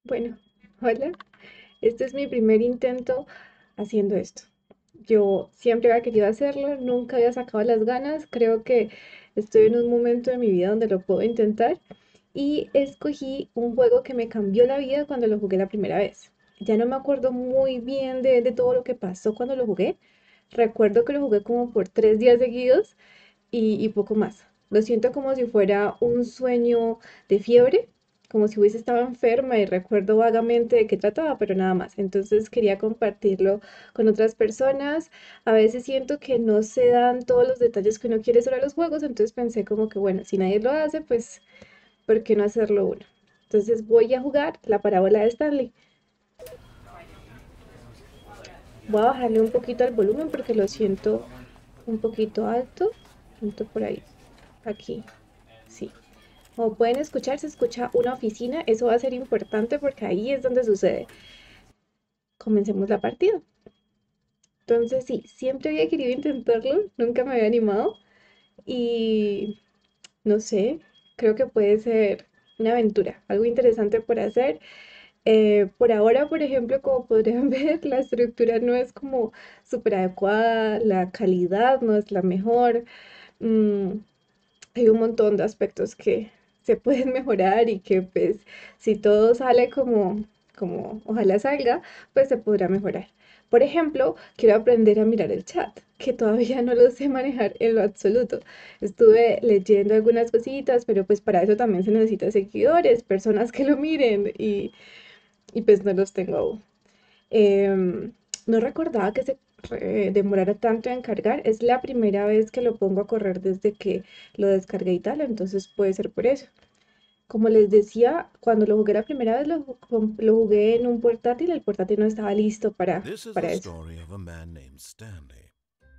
Bueno, hola. Este es mi primer intento haciendo esto. Yo siempre había querido hacerlo, nunca había sacado las ganas. Creo que estoy en un momento de mi vida donde lo puedo intentar y escogí un juego que me cambió la vida cuando lo jugué la primera vez. Ya no me acuerdo muy bien de todo lo que pasó cuando lo jugué. Recuerdo que lo jugué como por 3 días seguidos y poco más. Lo siento como si fuera un sueño de fiebre, como si hubiese estado enferma y recuerdo vagamente de qué trataba, pero nada más. Entonces quería compartirlo con otras personas. A veces siento que no se dan todos los detalles que uno quiere sobre los juegos, entonces pensé como que bueno, si nadie lo hace, pues ¿por qué no hacerlo uno? Entonces voy a jugar la parábola de Stanley. Voy a bajarle un poquito al volumen porque lo siento un poquito alto. Punto por ahí. Aquí. Sí. Como pueden escuchar, se escucha una oficina. Eso va a ser importante porque ahí es donde sucede. Comencemos la partida. Entonces, sí, siempre había querido intentarlo, nunca me había animado. Y no sé, creo que puede ser una aventura, algo interesante por hacer. Por ahora, por ejemplo, como podrían ver, la estructura no es como súper adecuada, la calidad no es la mejor. Mm, hay un montón de aspectos que se pueden mejorar y que pues si todo sale como ojalá salga, pues se podrá mejorar. Por ejemplo, quiero aprender a mirar el chat, que todavía no lo sé manejar en lo absoluto. Estuve leyendo algunas cositas, pero pues para eso también se necesita seguidores, personas que lo miren y pues no los tengo aún. No recordaba que se demorara tanto en cargar. Es la primera vez que lo pongo a correr desde que lo descargué y tal, entonces puede ser por eso. Como les decía, cuando lo jugué la primera vez lo jugué en un portátil, el portátil no estaba listo This is the para eso. story of a man named Stanley.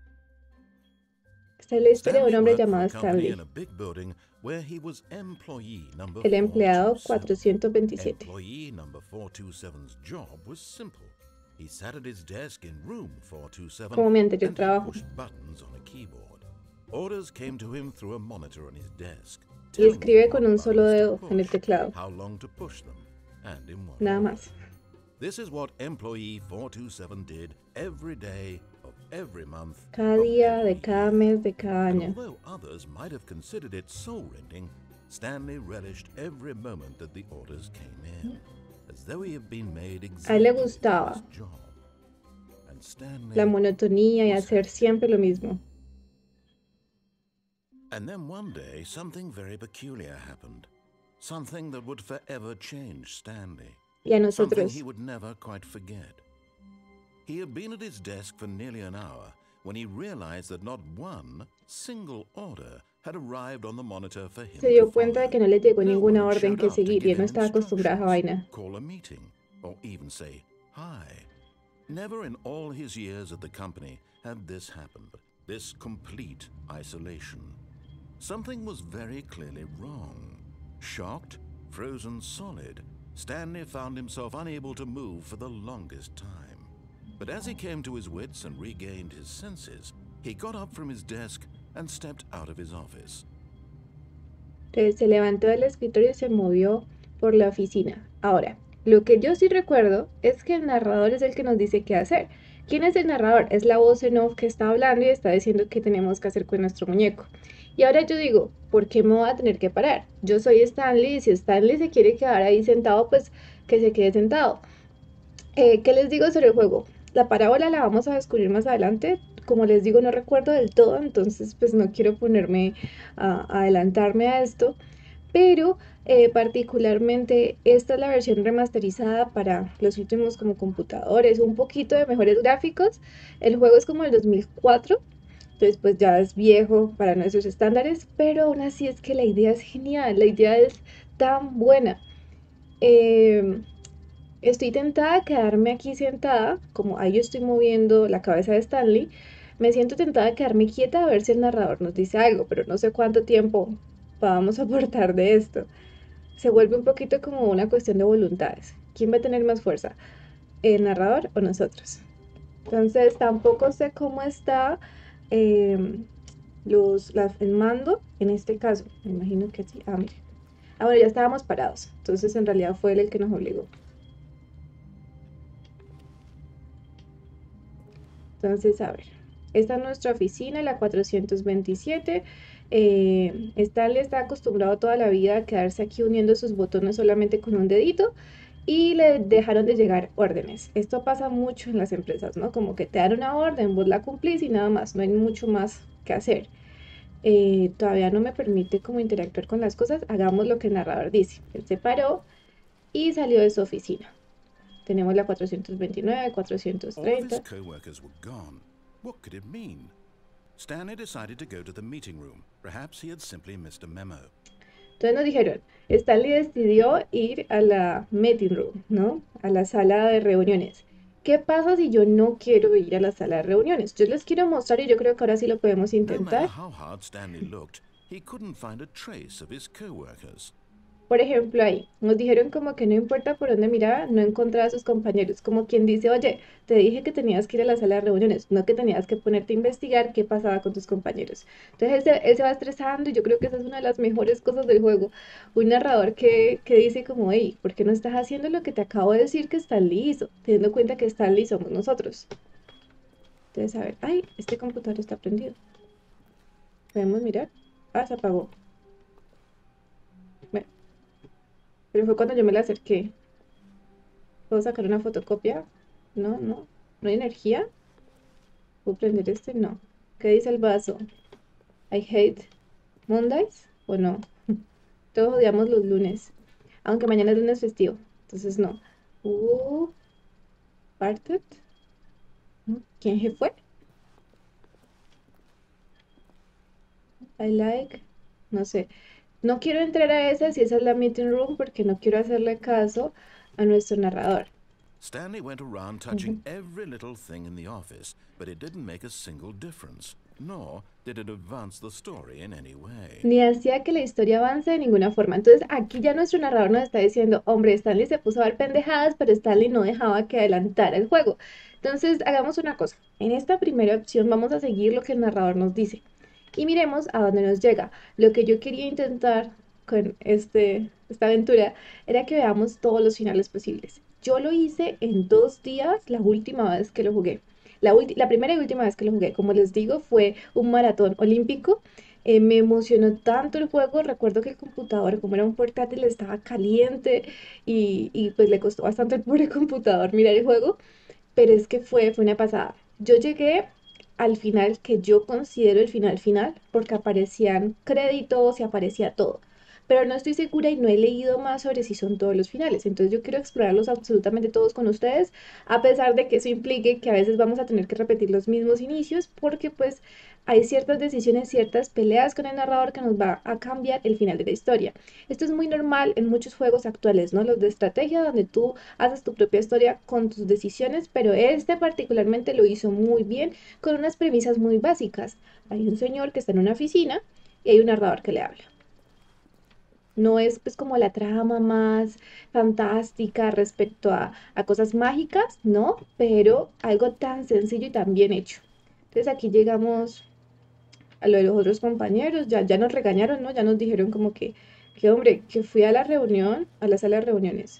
Esta es la historia de un Stanley hombre worked for a llamado company in Stanley, a big building where he was employee number el empleado 427. 427. Employee number 427's job was simple. He sat at his desk in room 427 Como mi anterior and he trabajo. pushed buttons on a keyboard. Orders came to him through a monitor on his desk, Y telling him escribe con what un solo buttons to dedo en el push, teclado, how long to push them, and in what nada order. más. This is what employee 427 did every day of every month Cada of día, de every cada year. mes, de cada And año. although others might have considered it soul-rending, Stanley relished every moment that the orders came in, as though he had been made A él le exactly for this gustaba job. And la Stanley monotonía y was hacer happy. siempre lo mismo. And then one day, something very peculiar happened. Something that would forever change Stanley. Y a Something he nosotros. would never quite forget. He had been at his desk for nearly an hour when he realized that not one single order had arrived on the monitor for Se him to dio cuenta de follow. que no le llegó No one ninguna had orden showed que up to seguir y give él no him estaba acostumbrado a esa instructions, vaina. call a meeting, or even say hi. Never in all his years at the company had this happened, this complete isolation. Something was very clearly wrong. Shocked, frozen solid, Stanley found himself unable to move for the longest time. But as he came to his wits and regained his senses, he got up from his desk and stepped out of his office. Entonces se levantó del escritorio y se movió por la oficina. Ahora, lo que yo sí recuerdo es que el narrador es el que nos dice qué hacer. ¿Quién es el narrador? Es la voz en off que está hablando y está diciendo qué tenemos que hacer con nuestro muñeco. Y ahora yo digo, ¿por qué me voy a tener que parar? Yo soy Stanley y si Stanley se quiere quedar ahí sentado, pues que se quede sentado. ¿Qué les digo sobre el juego? La parábola la vamos a descubrir más adelante. Como les digo, no recuerdo del todo, entonces pues no quiero ponerme a adelantarme a esto, pero particularmente esta es la versión remasterizada para los últimos como computadores, un poquito de mejores gráficos. El juego es como el 2004, entonces pues ya es viejo para nuestros estándares, pero aún así es que la idea es genial, la idea es tan buena. Eh, Estoy tentada a quedarme aquí sentada, como ahí yo estoy moviendo la cabeza de Stanley. Me siento tentada a quedarme quieta a ver si el narrador nos dice algo, pero no sé cuánto tiempo vamos a aportar de esto. Se vuelve un poquito como una cuestión de voluntades. ¿Quién va a tener más fuerza? ¿El narrador o nosotros? Entonces tampoco sé cómo está el mando en este caso. Me imagino que sí. Ah, mire. Ahora ya estábamos parados. Entonces en realidad fue él el que nos obligó. Entonces, a ver, esta es nuestra oficina, la 427. Stanley está acostumbrado toda la vida a quedarse aquí uniendo sus botones solamente con un dedito y le dejaron de llegar órdenes. Esto pasa mucho en las empresas, ¿no? Como que te dan una orden, vos la cumplís y nada más, no hay mucho más que hacer. Todavía no me permite como interactuar con las cosas, hagamos lo que el narrador dice. Él se paró y salió de su oficina. Tenemos la 429, All of his 430. co-workers were gone. What could it mean? Stanley decided to go to the meeting room. Perhaps he had simply missed a memo. Entonces nos dijeron, Stanley decidió ir a la meeting room, ¿no? A la sala de reuniones. ¿Qué pasa si yo no quiero ir a la sala de reuniones? Yo les quiero mostrar y yo creo que ahora sí lo podemos No matter intentar. how hard Stanley looked, he couldn't find a trace of his co-workers. Por ejemplo, ahí nos dijeron como que no importa por dónde miraba, no encontraba a sus compañeros. Como quien dice, oye, te dije que tenías que ir a la sala de reuniones, no que tenías que ponerte a investigar qué pasaba con tus compañeros. Entonces él se va estresando y yo creo que esa es una de las mejores cosas del juego. Un narrador que dice como, hey, ¿por qué no estás haciendo lo que te acabo de decir que está listo? Teniendo en cuenta que está listo somos nosotros. Entonces, a ver, ay, este computador está prendido. ¿Podemos mirar? Ah, se apagó. Bueno, pero fue cuando yo me le acerqué. ¿Puedo sacar una fotocopia? No, no. ¿No hay energía? ¿Puedo prender este? No. ¿Qué dice el vaso? I hate Mondays o no. Todos odiamos los lunes. Aunque mañana es lunes festivo. Entonces no. Parted. ¿Quién se fue? I like. No sé. No quiero entrar a esa si esa es la meeting room porque no quiero hacerle caso a nuestro narrador. Stanley went around touching every little thing in the office, but it didn't make a single difference, nor did it advance the story in any way. Ni hacía que la historia avance de ninguna forma. Entonces aquí ya nuestro narrador nos está diciendo, hombre, Stanley se puso a ver pendejadas, pero Stanley no dejaba que adelantara el juego. Entonces hagamos una cosa. En esta primera opción vamos a seguir lo que el narrador nos dice y miremos a dónde nos llega. Lo que yo quería intentar con esta aventura era que veamos todos los finales posibles. Yo lo hice en 2 días la última vez que lo jugué. La primera y última vez que lo jugué, como les digo, fue un maratón olímpico. Me emocionó tanto el juego. Recuerdo que el computador, como era un portátil, estaba caliente y pues le costó bastante el pobre computador mirar el juego. Pero es que fue una pasada. Yo llegué al final que yo considero el final final, porque aparecían créditos y aparecía todo. Pero no estoy segura y no he leído más sobre si son todos los finales. Entonces yo quiero explorarlos absolutamente todos con ustedes, a pesar de que eso implique que a veces vamos a tener que repetir los mismos inicios, porque pues hay ciertas decisiones, ciertas peleas con el narrador que nos va a cambiar el final de la historia. Esto es muy normal en muchos juegos actuales, ¿no? Los de estrategia, donde tú haces tu propia historia con tus decisiones, pero este particularmente lo hizo muy bien con unas premisas muy básicas. Hay un señor que está en una oficina y hay un narrador que le habla. No es pues como la trama más fantástica respecto a cosas mágicas, ¿no? Pero algo tan sencillo y tan bien hecho. Entonces aquí llegamos a lo de los otros compañeros, ya nos regañaron, ¿no? Ya nos dijeron como que hombre, que fui a la reunión, a la sala de reuniones.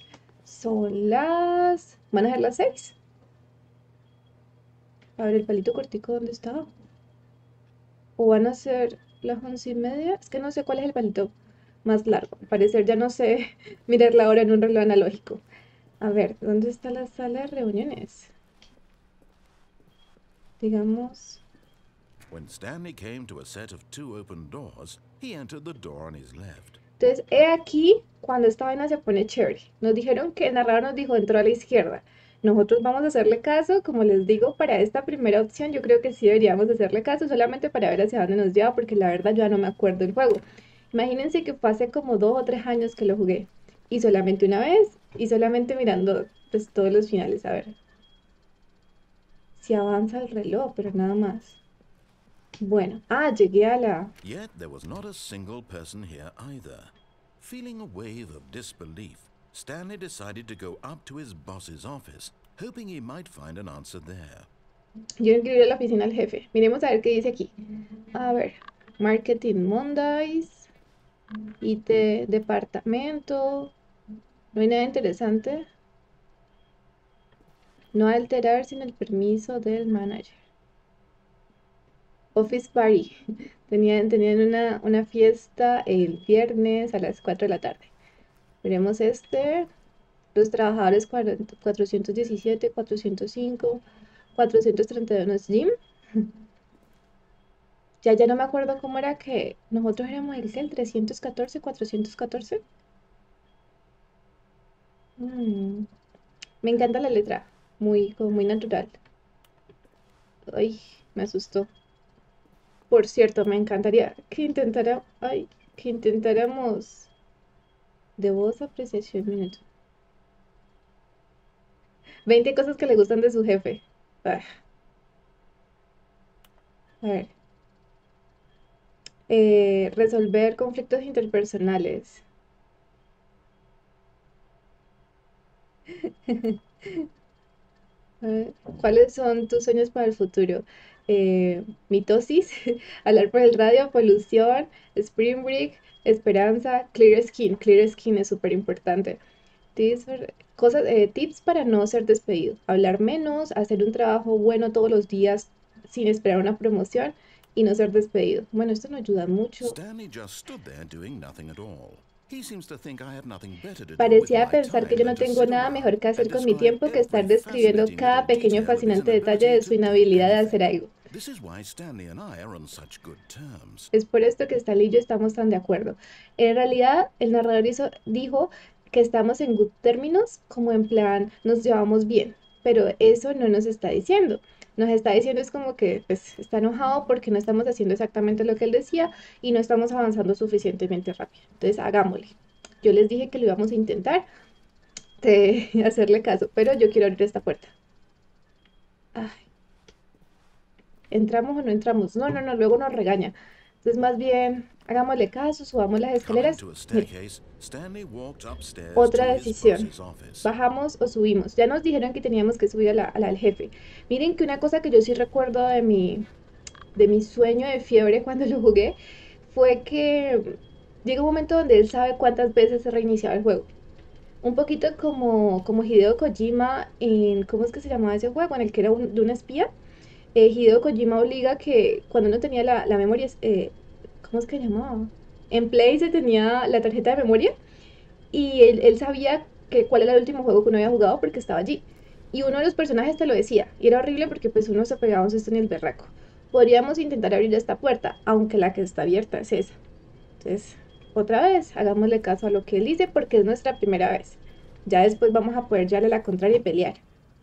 ¿Van a ser las 6? A ver, el palito cortico, ¿dónde está? ¿O van a ser las 11:30? Es que no sé cuál es el palito más largo. Al parecer ya no sé mirar la hora en un reloj analógico. A ver, ¿dónde está la sala de reuniones? Digamos... When Stanley came to a set of 2 open doors, he entered the door on his left. Entonces, he aquí cuando esta vaina se pone chévere. Nos dijeron que el narrador nos dijo entró a la izquierda. Nosotros vamos a hacerle caso, como les digo, para esta primera opción yo creo que sí deberíamos hacerle caso solamente para ver hacia dónde nos lleva, porque la verdad yo ya no me acuerdo del juego. Imagínense que fue hace como 2 o 3 años que lo jugué. Y solamente una vez, y solamente mirando pues todos los finales. A ver si avanza el reloj, pero nada más. Bueno, llegué a la... Yet there was not a single person here either. Feeling a wave of disbelief, Stanley decided to go up to his boss's office, hoping he might find an answer there. Yo no quiero ir a la oficina del jefe. Miremos a ver qué dice aquí. A ver, Marketing Mondays, IT Departamento. No hay nada interesante. No alterar sin el permiso del manager. Office Party. Tenían una fiesta el viernes a las 4 de la tarde. Veremos este. Los trabajadores 417, 405, 431 es Jim. Ya no me acuerdo cómo era que nosotros éramos el 314, 414. Mm, Me encanta la letra, como muy natural. Ay, me asustó. Por cierto, me encantaría que intentáramos de voz apreciación minuto. 20 cosas que le gustan de su jefe. Ah, a ver. Resolver conflictos interpersonales. ¿Cuáles son tus sueños para el futuro? Mitosis, hablar por el radio, polución, Spring Break, esperanza, clear skin. Clear skin es súper importante. Tips para no ser despedido. Hablar menos, hacer un trabajo bueno todos los días sin esperar una promoción y no ser despedido. Bueno, esto nos ayuda mucho. Stanley just stood there doing nothing at all. He seems to think I have nothing better to do with Parecía my pensar que time yo no than to tengo sit nada around mejor que and hacer con mi describe tiempo que estar every describiendo fascinating little cada pequeño detail of his fascinante detalle de inability su to do inhabilidad de hacer anything. algo. This is why Stanley and I are on such good terms. Es por esto que Stanley y yo estamos tan de acuerdo. En realidad, el narrador dijo que estamos en good términos, como en plan, nos llevamos bien, pero eso no nos está diciendo. Nos está diciendo es como que pues, está enojado porque no estamos haciendo exactamente lo que él decía y no estamos avanzando suficientemente rápido. Entonces, hagámosle. Yo les dije que lo íbamos a intentar de hacerle caso, pero yo quiero abrir esta puerta. Ay, ¿entramos o no entramos? No, luego nos regaña. Entonces, más bien, hagámosle caso, subamos las Coming escaleras. to a Mire, staircase, Stanley walked upstairs to otra his decisión. boss's office. ¿Bajamos o subimos? Ya nos dijeron que teníamos que subir al jefe. Miren que una cosa que yo sí recuerdo de mi sueño de fiebre cuando lo jugué fue que llega un momento donde él sabe cuántas veces se reiniciaba el juego. Un poquito como Hideo Kojima en, ¿cómo es que se llamaba ese juego? En el que era de un espía. Hideo Kojima obliga que cuando uno tenía la memoria, ¿cómo es que se llamaba? En Play se tenía la tarjeta de memoria y él sabía cuál era el último juego que uno había jugado porque estaba allí. Y uno de los personajes te lo decía. Y era horrible porque pues uno se pegaba un susto en el berraco. Podríamos intentar abrir esta puerta, aunque la que está abierta es esa. Entonces, otra vez, hagámosle caso a lo que él dice porque es nuestra primera vez. Ya después vamos a poder llevarle la contraria y pelear.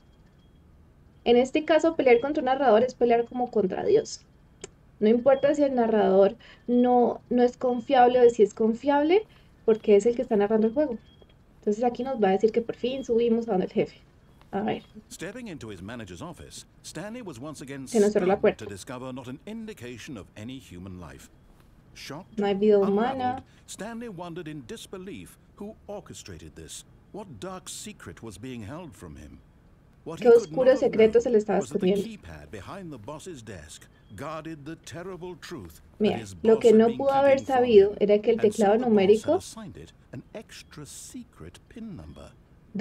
En este caso, pelear contra un narrador es pelear como contra Dios. No importa si el narrador no es confiable o si es confiable, porque es el que está narrando el juego. Entonces aquí nos va a decir que por fin subimos a donde el jefe. A ver. Stepping into his manager's office, Stanley was once again Se nos cerró la stunned puerta. to discover not an indication of any human life. Shocked, No hay vida humana. unraveled, Stanley wondered in disbelief who orchestrated this, what dark secret was being held from him. What ¿Qué he could oscuro not have secreto se le known estaba was that the escondiendo? keypad behind the boss's desk guarded the terrible truth that Mira, his lo boss que had no been pudo haber keeping from sabido him, era que el and so teclado the boss had numérico assigned it an extra secret pin number.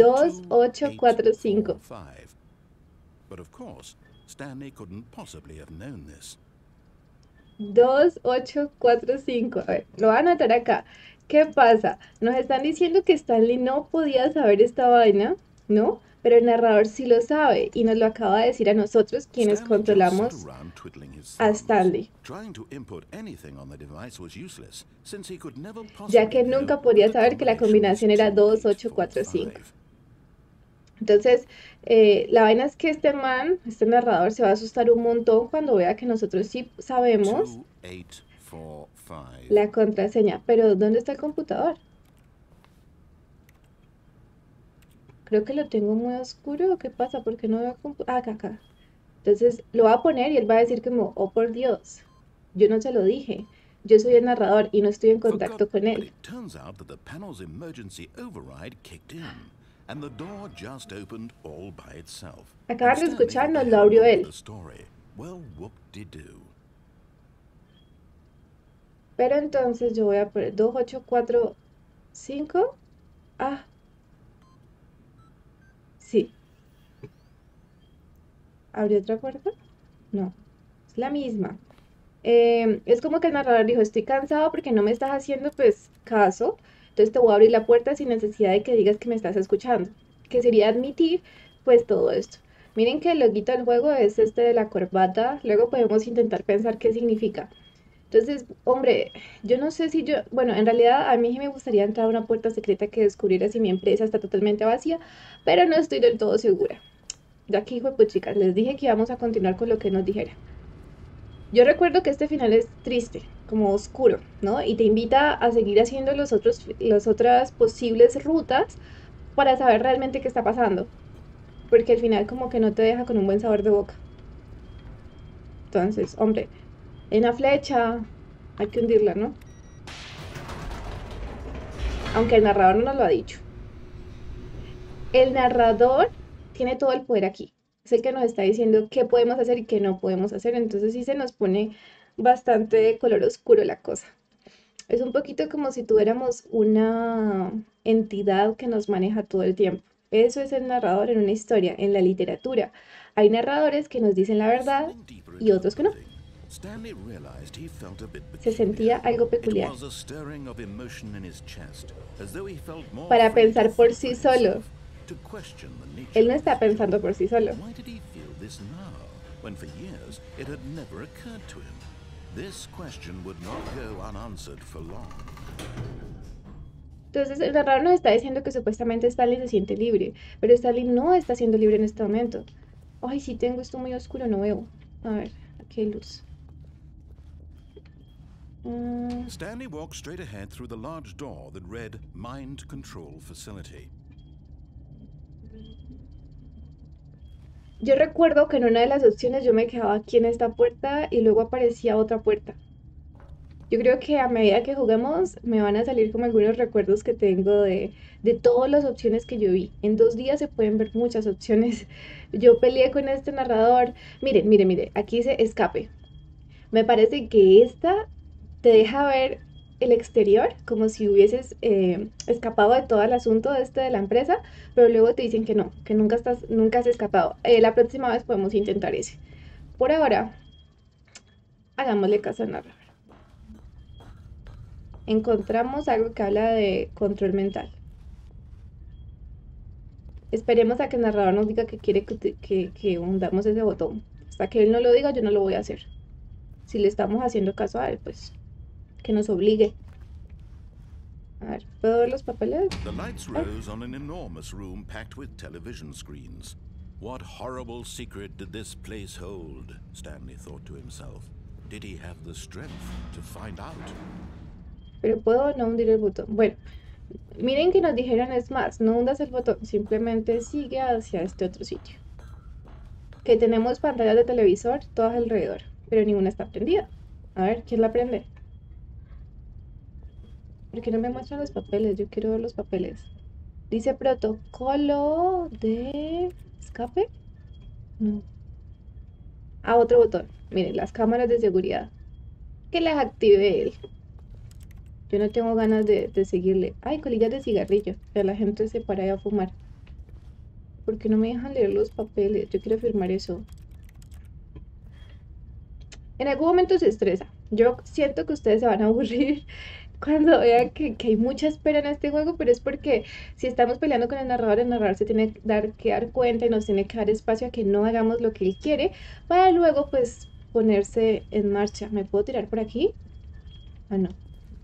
2845. 2845. But of course, Stanley couldn't possibly have known this. 2845. A ver, lo voy a anotar acá. ¿Qué pasa? Nos están diciendo que Stanley no podía saber esta vaina, ¿no? Pero el narrador sí lo sabe y nos lo acaba de decir a nosotros, quienes Stanley just sat controlamos around twiddling his a thumbs. Stanley, Trying to input anything on the device was useless, since he could never ya possibly que know nunca that podía the saber que la combination combinación was era 2845. 2845. Entonces, la vaina es que este narrador, se va a asustar un montón cuando vea que nosotros sí sabemos 2845. la contraseña. Pero, ¿dónde está el computador? Creo que lo tengo muy oscuro. ¿Qué pasa? Porque no veo acá. Entonces, lo va a poner y él va a decir como, oh por Dios, yo no se lo dije. Yo soy el narrador y no estoy en For contacto con but él. it turns out that the panel's emergency override kicked in, and the door just opened all by itself. Acaban And de Stanley escuchar, got nos the lo hell abrió on with él. the story. Well, whoop-de-doo. Pero entonces yo voy a poner 2845. Ah, sí. ¿Abrió otra puerta? No, es la misma. Es como que el narrador dijo, estoy cansado porque no me estás haciendo pues caso, entonces te voy a abrir la puerta sin necesidad de que digas que me estás escuchando, que sería admitir pues todo esto. Miren que el loguito del juego es este de la corbata, luego podemos intentar pensar qué significa. Entonces, hombre, yo no sé si yo, bueno, en realidad a mí sí me gustaría entrar a una puerta secreta que descubriera si mi empresa está totalmente vacía, pero no estoy del todo segura. Ya aquí, pues chicas, les dije que íbamos a continuar con lo que nos dijera. Yo recuerdo que este final es triste, como oscuro, ¿no? Y te invita a seguir haciendo las otras posibles rutas para saber realmente qué está pasando, porque al final como que no te deja con un buen sabor de boca. Entonces, hombre, en la flecha hay que hundirla, ¿no? Aunque el narrador no nos lo ha dicho. El narrador tiene todo el poder aquí. Es el que nos está diciendo qué podemos hacer y qué no podemos hacer. Entonces sí se nos pone bastante de color oscuro la cosa. Es un poquito como si tuviéramos una entidad que nos maneja todo el tiempo. Eso es el narrador en una historia, en la literatura. Hay narradores que nos dicen la verdad Listening deeper y into the otros que no. building, Stanley realized he felt a bit Se sentía peculiar. algo It peculiar. was a stirring of emotion in his chest, as though he felt more Para free to pensar por think for sí solo. himself, to question the Él nature no of está his pensando job. por sí solo. Why did he feel this now, when for years it had never occurred to him? This question would not go unanswered for long. Entonces el narrador nos está diciendo que supuestamente Stanley se siente libre, pero Stanley no está siendo libre en este momento. Ay, sí tengo esto muy oscuro, no veo. A ver, aquí hay luz. Stanley walked straight ahead through the large door that read Mind Control Facility. Yo recuerdo que en una de las opciones yo me quedaba aquí en esta puerta y luego aparecía otra puerta. Yo creo que a medida que juguemos me van a salir como algunos recuerdos que tengo de todas las opciones que yo vi. En 2 días se pueden ver muchas opciones. Yo peleé con este narrador. Miren, miren, miren, aquí dice escape. Me parece que esta te deja ver el exterior como si hubieses escapado de todo el asunto este de la empresa, pero luego te dicen que no, que nunca has escapado. La próxima vez podemos intentar ese. Por ahora, hagámosle caso al narrador. Encontramos algo que habla de control mental. Esperemos a que el narrador nos diga que quiere que hundamos ese botón. Hasta que él no lo diga, yo no lo voy a hacer. Si le estamos haciendo caso a él, pues que nos obligue. A ver, ¿puedo ver los papeles? The lights Ah, rose on an enormous room packed with television screens. What horrible secret did this place hold? Stanley thought to himself. Did he have the strength to find out? pero puedo no hundir el botón. Bueno, miren que nos dijeron es más, no hundas el botón, simplemente sigue hacia este otro sitio. Que tenemos pantallas de televisor todas alrededor, pero ninguna está prendida. A ver, ¿quién la prende? ¿Por qué no me muestran los papeles? Yo quiero ver los papeles. Dice protocolo de escape. No. Ah, otro botón. Miren, las cámaras de seguridad. Que las active él. Yo no tengo ganas de seguirle. Ay, colillas de cigarrillo. Ya la gente se para a fumar. ¿Por qué no me dejan leer los papeles? Yo quiero firmar eso. En algún momento se estresa. Yo siento que ustedes se van a aburrir cuando vean que hay mucha espera en este juego, pero es porque si estamos peleando con el narrador se tiene que dar cuenta y nos tiene que dar espacio a que no hagamos lo que él quiere para luego pues ponerse en marcha. ¿Me puedo tirar por aquí? Ah, no.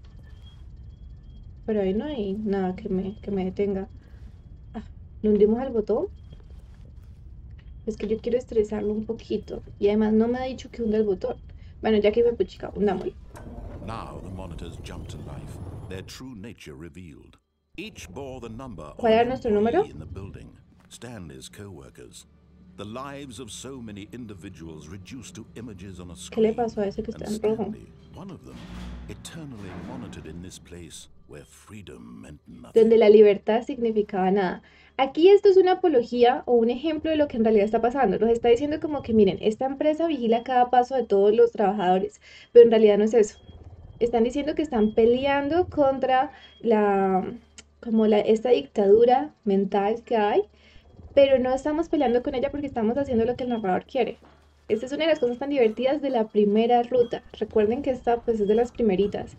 Pero ahí no hay nada que me detenga. Ah, ¿le hundimos al botón? Es que yo quiero estresarlo un poquito. Y además no me ha dicho que hunda el botón. Bueno, ya que me puchica, hundámoslo. Now the monitors jumped to life, their true nature revealed. Each bore the number of ¿Cuál era an nuestro número? employee in the building, Stanley's co-workers. The lives of so many individuals reduced to images on a ¿Qué le screen. pasó a ese que And está en rojo? Stanley, one of them, eternally monitored in this place where freedom meant Donde nothing. la libertad significaba nada. Aquí esto es una apología o un ejemplo de lo que en realidad está pasando. Nos está diciendo como que, miren, esta empresa vigila cada paso de todos los trabajadores, pero en realidad no es eso. Están diciendo que están peleando contra la, esta dictadura mental que hay, pero no estamos peleando con ella porque estamos haciendo lo que el narrador quiere. Esta es una de las cosas tan divertidas de la primera ruta. Recuerden que esta pues es de las primeritas.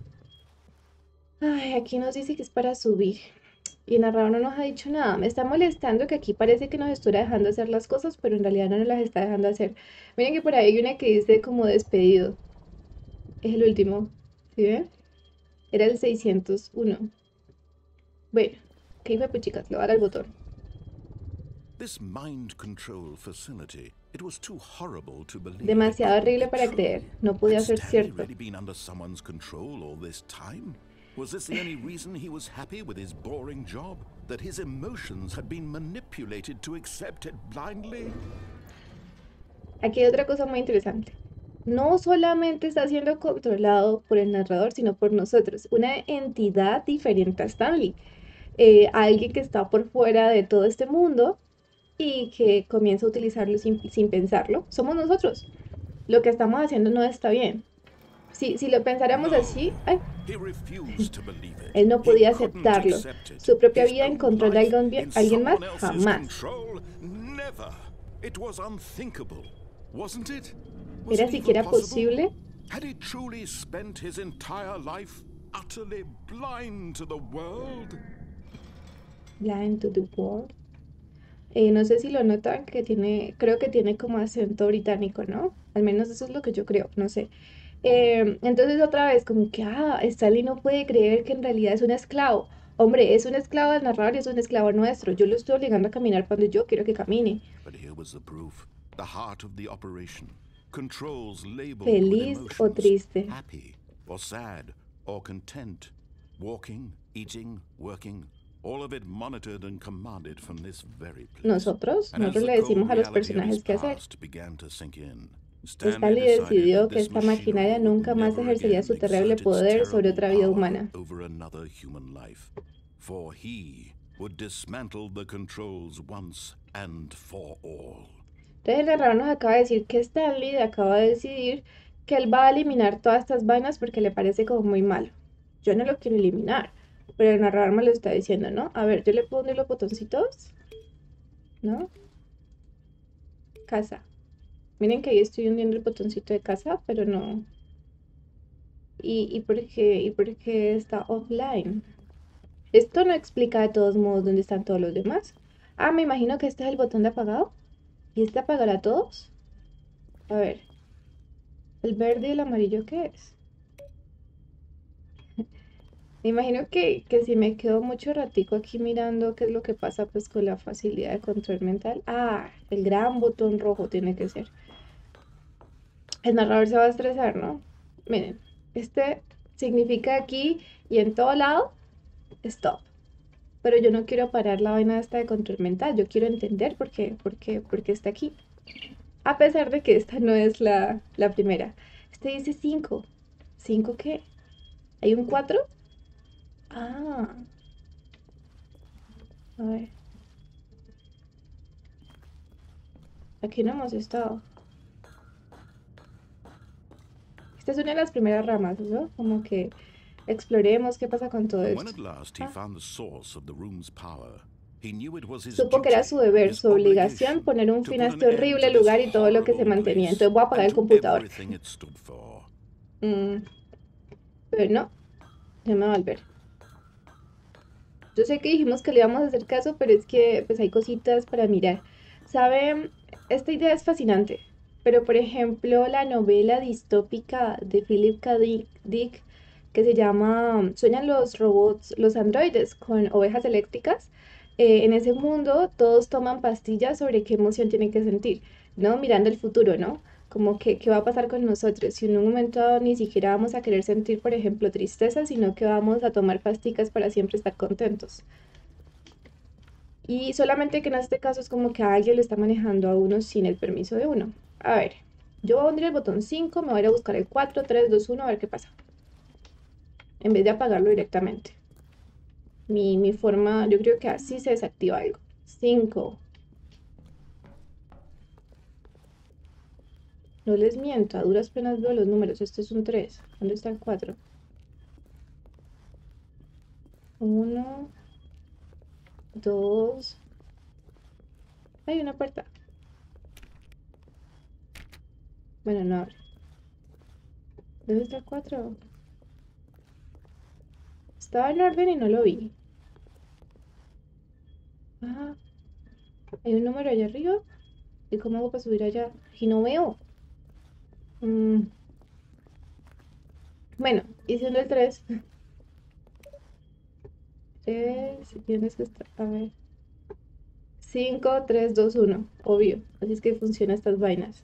Ay, aquí nos dice que es para subir. Y el narrador no nos ha dicho nada. Me está molestando que aquí parece que nos estuviera dejando hacer las cosas, pero en realidad no nos las está dejando hacer. Miren que por ahí hay una que dice como despedido. Es el último. ¿Sí ven? Era el 601. Bueno, ¿qué hijo de chicas? Le voy a dar al botón. This mind control facility, it was too horrible to believe it Demasiado couldn't be horrible para true. creer. No Had podía ser Stanley cierto. really been under someone's control all this time? Was this the only reason he was happy with his boring job? That his emotions had been manipulated to accept it blindly? Aquí hay otra cosa muy interesante. No solamente está siendo controlado por el narrador, sino por nosotros. Una entidad diferente a Stanley. Alguien que está por fuera de todo este mundo y que comienza a utilizarlo sin pensarlo. Somos nosotros. Lo que estamos haciendo no está bien. Si lo pensáramos No. así, ay, He refused to believe it. él no He podía couldn't aceptarlo. accept it. Su propia His vida en own control de life alguien in más, someone else's jamás. control? Never. It was unthinkable, wasn't it? Was ¿Era it even siquiera possible? posible? Had he truly spent his entire life utterly blind to the world? Blind to the world. No sé si lo notan que tiene, creo que tiene como acento británico, ¿no? Al menos eso es lo que yo creo, no sé. Entonces otra vez como que, Stanley no puede creer que en realidad es un esclavo. Hombre, es un esclavo del narrador y es un esclavo nuestro. Yo lo estoy obligando a caminar cuando yo quiero que camine. But here was the proof, the heart of the operation. Controls labeled with Feliz o emotions, triste. happy or sad or content, walking, eating, working, all of it monitored and commanded from this very place. Nosotros And as le the cold decimos a los reality of his personajes qué hacer. past began to sink in, Stanley decided decidió that que this esta machinery maquinaria would nunca más never ejercería again su terrible exert its poder sobre terrible otra vida power humana. over another human life, for he would dismantle the controls once and for all. Entonces el narrador nos acaba de decir que Stanley acaba de decidir que él va a eliminar todas estas vainas porque le parece como muy malo. Yo no lo quiero eliminar, pero el narrador me lo está diciendo, ¿no? A ver, yo le puedo unir los botoncitos, ¿no? Casa. Miren que ahí estoy hundiendo el botoncito de casa, pero no. ¿Y por qué está offline? Esto no explica de todos modos dónde están todos los demás. Me imagino que este es el botón de apagado. ¿Y este apagará a todos? A ver. ¿El verde y el amarillo qué es? Me imagino que si me quedo mucho ratico aquí mirando qué es lo que pasa pues con la facilidad de control mental. El gran botón rojo tiene que ser. El narrador se va a estresar, ¿no? Miren, este significa aquí y en todo lado, stop. Pero yo no quiero parar la vaina esta de control mental. Yo quiero entender por qué está aquí. A pesar de que esta no es la primera. Este dice 5. ¿5 qué? ¿Hay un 4? Ah, a ver. Aquí no hemos estado. Esta es una de las primeras ramas, ¿no? Como que exploremos qué pasa con todo And when esto. at last he found the source of the room's power, he knew it was his Supo que era duty, su deber, his su obligación, obligation, poner un to fin a put an este end horrible to this lugar y todo lo que se horrible mantenía. place Entonces voy a apagar and el to computador. everything it stood for. Pero no, ya me va a volver. Yo sé que dijimos que le íbamos a hacer caso, pero es que pues hay cositas para mirar. ¿Saben? Esta idea es fascinante, pero por ejemplo la novela distópica de Philip K. Dick que se llama ¿Sueñan los robots, los androides con ovejas eléctricas? En ese mundo todos toman pastillas sobre qué emoción tienen que sentir, ¿no? Mirando el futuro, ¿no? Como que qué va a pasar con nosotros si en un momento dado ni siquiera vamos a querer sentir, por ejemplo, tristeza, sino que vamos a tomar pastillas para siempre estar contentos. Y solamente que en este caso es como que alguien lo está manejando a uno sin el permiso de uno. A ver, yo voy a hundir el botón 5, me voy a ir a buscar el 4, 3, 2, 1, a ver qué pasa. En vez de apagarlo directamente. Mi forma, yo creo que así se desactiva algo. 5. No les miento, a duras penas veo los números. Este es un 3. ¿Dónde está el 4? 1, 2. Hay una puerta. Bueno, no abre. ¿Dónde está el 4? Estaba en orden y no lo vi. Ah, hay un número allá arriba. ¿Y cómo hago para subir allá? Y no veo. Bueno, y siendo el 3. 3, tienes que estar. A ver. 5, 3, 2, 1. Obvio. Así es que funcionan estas vainas.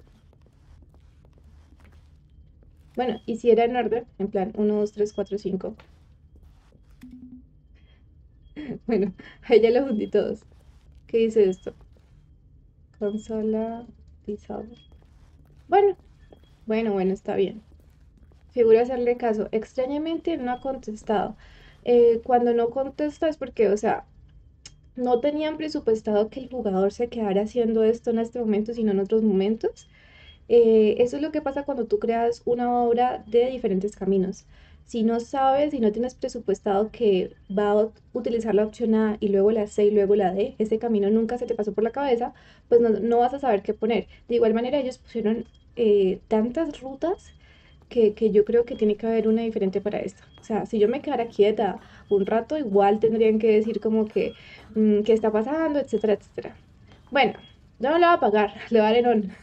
Bueno, y si era en orden, en plan 1, 2, 3, 4, 5. Bueno, ahí ya lo hundí todos. ¿Qué dice esto? Consola disable. Bueno, está bien. Figura hacerle caso. Extrañamente no ha contestado. Cuando no contesta es porque, o sea, no tenían presupuestado que el jugador se quedara haciendo esto en este momento, sino en otros momentos. Eso es lo que pasa cuando tú creas una obra de diferentes caminos. Si no sabes, si no tienes presupuestado que va a utilizar la opción A y luego la C y luego la D, ese camino nunca se te pasó por la cabeza, pues no vas a saber qué poner. De igual manera, ellos pusieron tantas rutas que yo creo que tiene que haber una diferente para esto. O sea, si yo me quedara quieta un rato, igual tendrían que decir como que, qué está pasando, etcétera, etcétera. Bueno, yo no le voy a pagar, le voy a dar en on.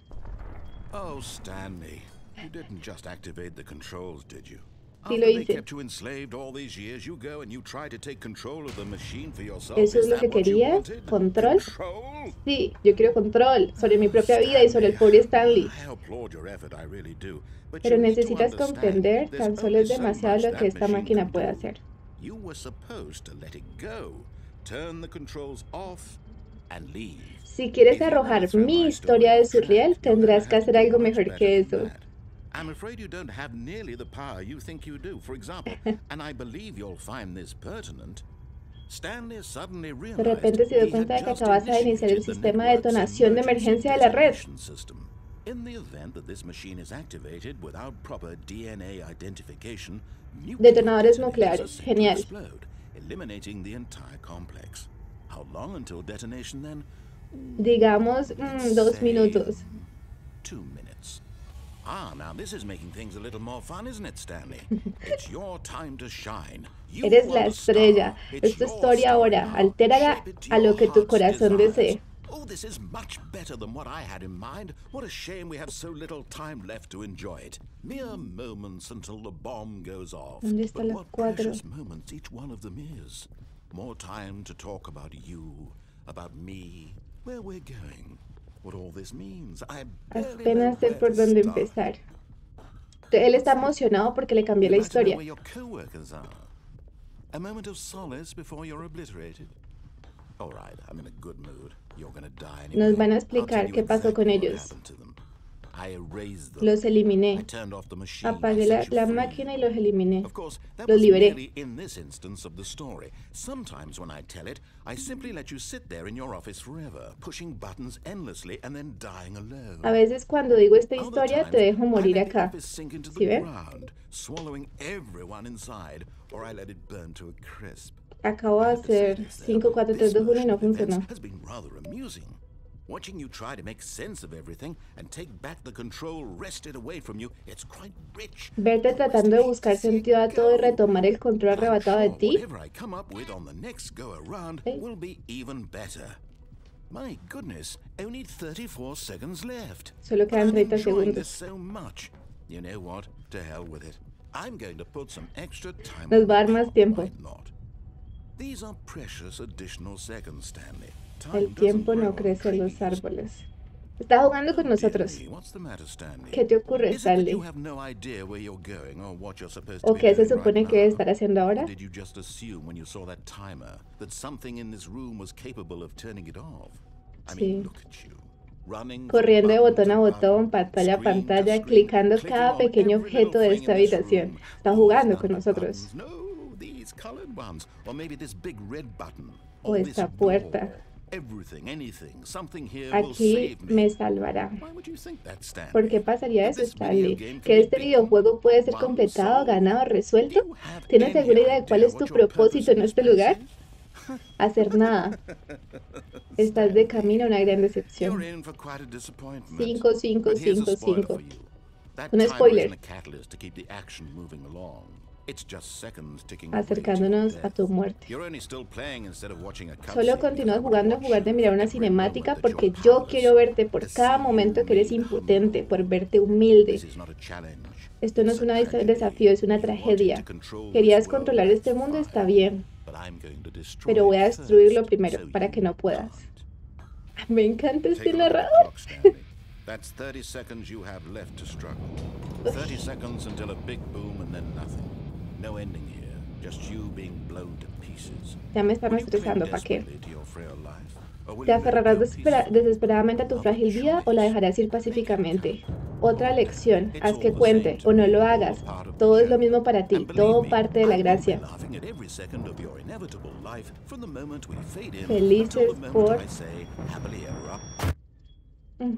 Oh, Stanley, you didn't just activate the controls, did you? Sí lo After they hice. kept you enslaved all these years, you go and you try to take control of the machine for yourself. ¿Eso Is es lo que that what you querías? wanted? ¿Control? Control? Sí, yo quiero control sobre mi propia vida y sobre el pobre Stanley. I applaud your effort, I really do. But Pero you need to necesitas understand, comprender, there's tan solo only es so demasiado much lo que that esta machine máquina can puede do. hacer. You were supposed to let it go, turn the controls off, and leave. Si quieres If you never arrojar throw mi my historia story de off track, surreal, you're gonna tendrás que have to hacer do algo much mejor better que than eso. that. I'm afraid you don't have nearly the power you think you do. For example, and I believe you'll find this pertinent, Stanley suddenly De realized repente se dio he had cuenta de que just acabas de iniciar el initiated the sistema de network's detonación de emergency emergencia de la red. detonation system. In the event that this machine is activated without proper DNA identification, nuclear Detonadores detonators are nucleares. set to Genial. explode, eliminating the entire complex. How long until detonation then? Digamos, Let's 2 say minutos. 2 minutes. Ah, now this is making things a little more fun, isn't it, Stanley? It's your time to shine. You Eres are la the estrella. star. It's Es tu your historia story ahora. now. Altérala Shape it to a lo your que tu heart's corazón desires. desee. Oh, this is much better than what I had in mind. What a shame we have so little time left to enjoy it. Mere moments until the bomb goes off. ¿Dónde está But la what 4? precious moments each one of them is. More time to talk about you, about me, where we're going, what all this means. I barely know Apenas sé where por to dónde start. empezar. Él está emocionado porque le cambié la You'd like to know historia. where your co-workers are. A moment of solace before you're obliterated. All right, I'm in a good mood. You're gonna die anyway. Nos van a I'll tell explicar you qué pasó con exactly what ellos. happened to them. I erased them. Los I eliminé. turned off the machine. I Apagué set you la free. máquina y los eliminé. Of course, that Los was liberé. merely in this instance of the story. Sometimes when I tell it, I simply let you sit there in your office forever, pushing buttons endlessly and then dying alone. A veces cuando digo esta Other historia te times, dejo I morir let the acá. office sink into the ¿Sí ven? ground, swallowing everyone inside, or I let it burn to a crisp. Acabo de I have to say hacer this, though, 5, 4, 3, this 2, 1 y version no of events funcionó. has been rather amusing. Watching you try to make sense of everything and take back the control wrested away from you, it's quite rich. Verte tratando de buscar sentido a todo y retomar el control And I'm arrebatado de sure ti. whatever I come up with on the next go around Hey. will be even better. My goodness, only 34 seconds left. Solo But quedan I'm 30 enjoying this segundos. so much. You know what? To hell with it. I'm going to put some extra time Nos on va a dar the más clock, tiempo. why not? These are precious additional seconds, Stanley. Time El doesn't tiempo grow no on crece en los trees. árboles. Está jugando con Oh, dear nosotros. me, what's the matter, Stanley? ¿Qué te ocurre, Is it that you Stanley? have no idea where you're going or what you're supposed to ¿O be qué se doing right supone que debe now? estar haciendo Or ahora? did you just assume when you saw that timer that something in this room was capable of turning it off? I mean, Sí. look at you. Running from Corriendo de button botón to a botón, button, pantalla a screen to pantalla, screen, clicando clicking cada on pequeño every little objeto de thing esta in this habitación. room. Está These jugando con numbered nosotros. buttons. No, these colored ones. Or maybe this big red button. O Or this esta puerta. door. Everything, anything, something here will Aquí save me me. salvará. Why would you think that, Stanley? ¿Por qué pasaría That eso, this video Stanley? game can ¿Que be este beaten? videojuego puede ser One completado, solved? ganado, Do resuelto? you have ¿Tienes any alguna idea de cuál idea es tu what your purpose propósito en in this este lugar? place is? Hacer nada. Estás de Stanley, camino a una gran you're decepción. in for quite a disappointment. 5, 5, But here's a 5, spoiler 5. for you. That Un timer isn't spoiler. a catalyst to keep the action moving along. It's just seconds ticking away to your Acercándonos a death. tu muerte. You're only still playing instead of watching a Solo cutscene because I continúas want to jugando en watch lugar de you mirar for una every moment cinemática that you're porque yo quiero powerless, verte to por cada see you momento que eres made impotente, por humble. verte humilde. This is not a challenge. Esto no It's es a un tragedy. desafío, es una You wanted to tragedia. control this Querías world controlar like este mundo, está fire, bien, but I'm going to destroy pero voy it a destruirlo first, primero so para que you no puedas. can't. Me encanta este Take a look at the narrador. clock, Stanley. That's 30 seconds you have left to struggle. 30 seconds until a big boom and then nothing. No ending here, just you being blown to pieces. Ya me están Will you cling estresando, ¿para qué? desperately to your frail life, or will ¿Te you let it aferrarás go peacefully? desesperadamente a tu Love frágil a vida o la choice. dejarás ir Make it pacíficamente? count. Otra Or lección, it's haz all que the cuente same to o no me, lo all a hagas. part of the Todo es lo joke. mismo para ti, And believe todo me, parte de la I will be gracia. laughing at every second of your inevitable life from the moment we fade in until Felices the moment por... I say happily ever after. Mm.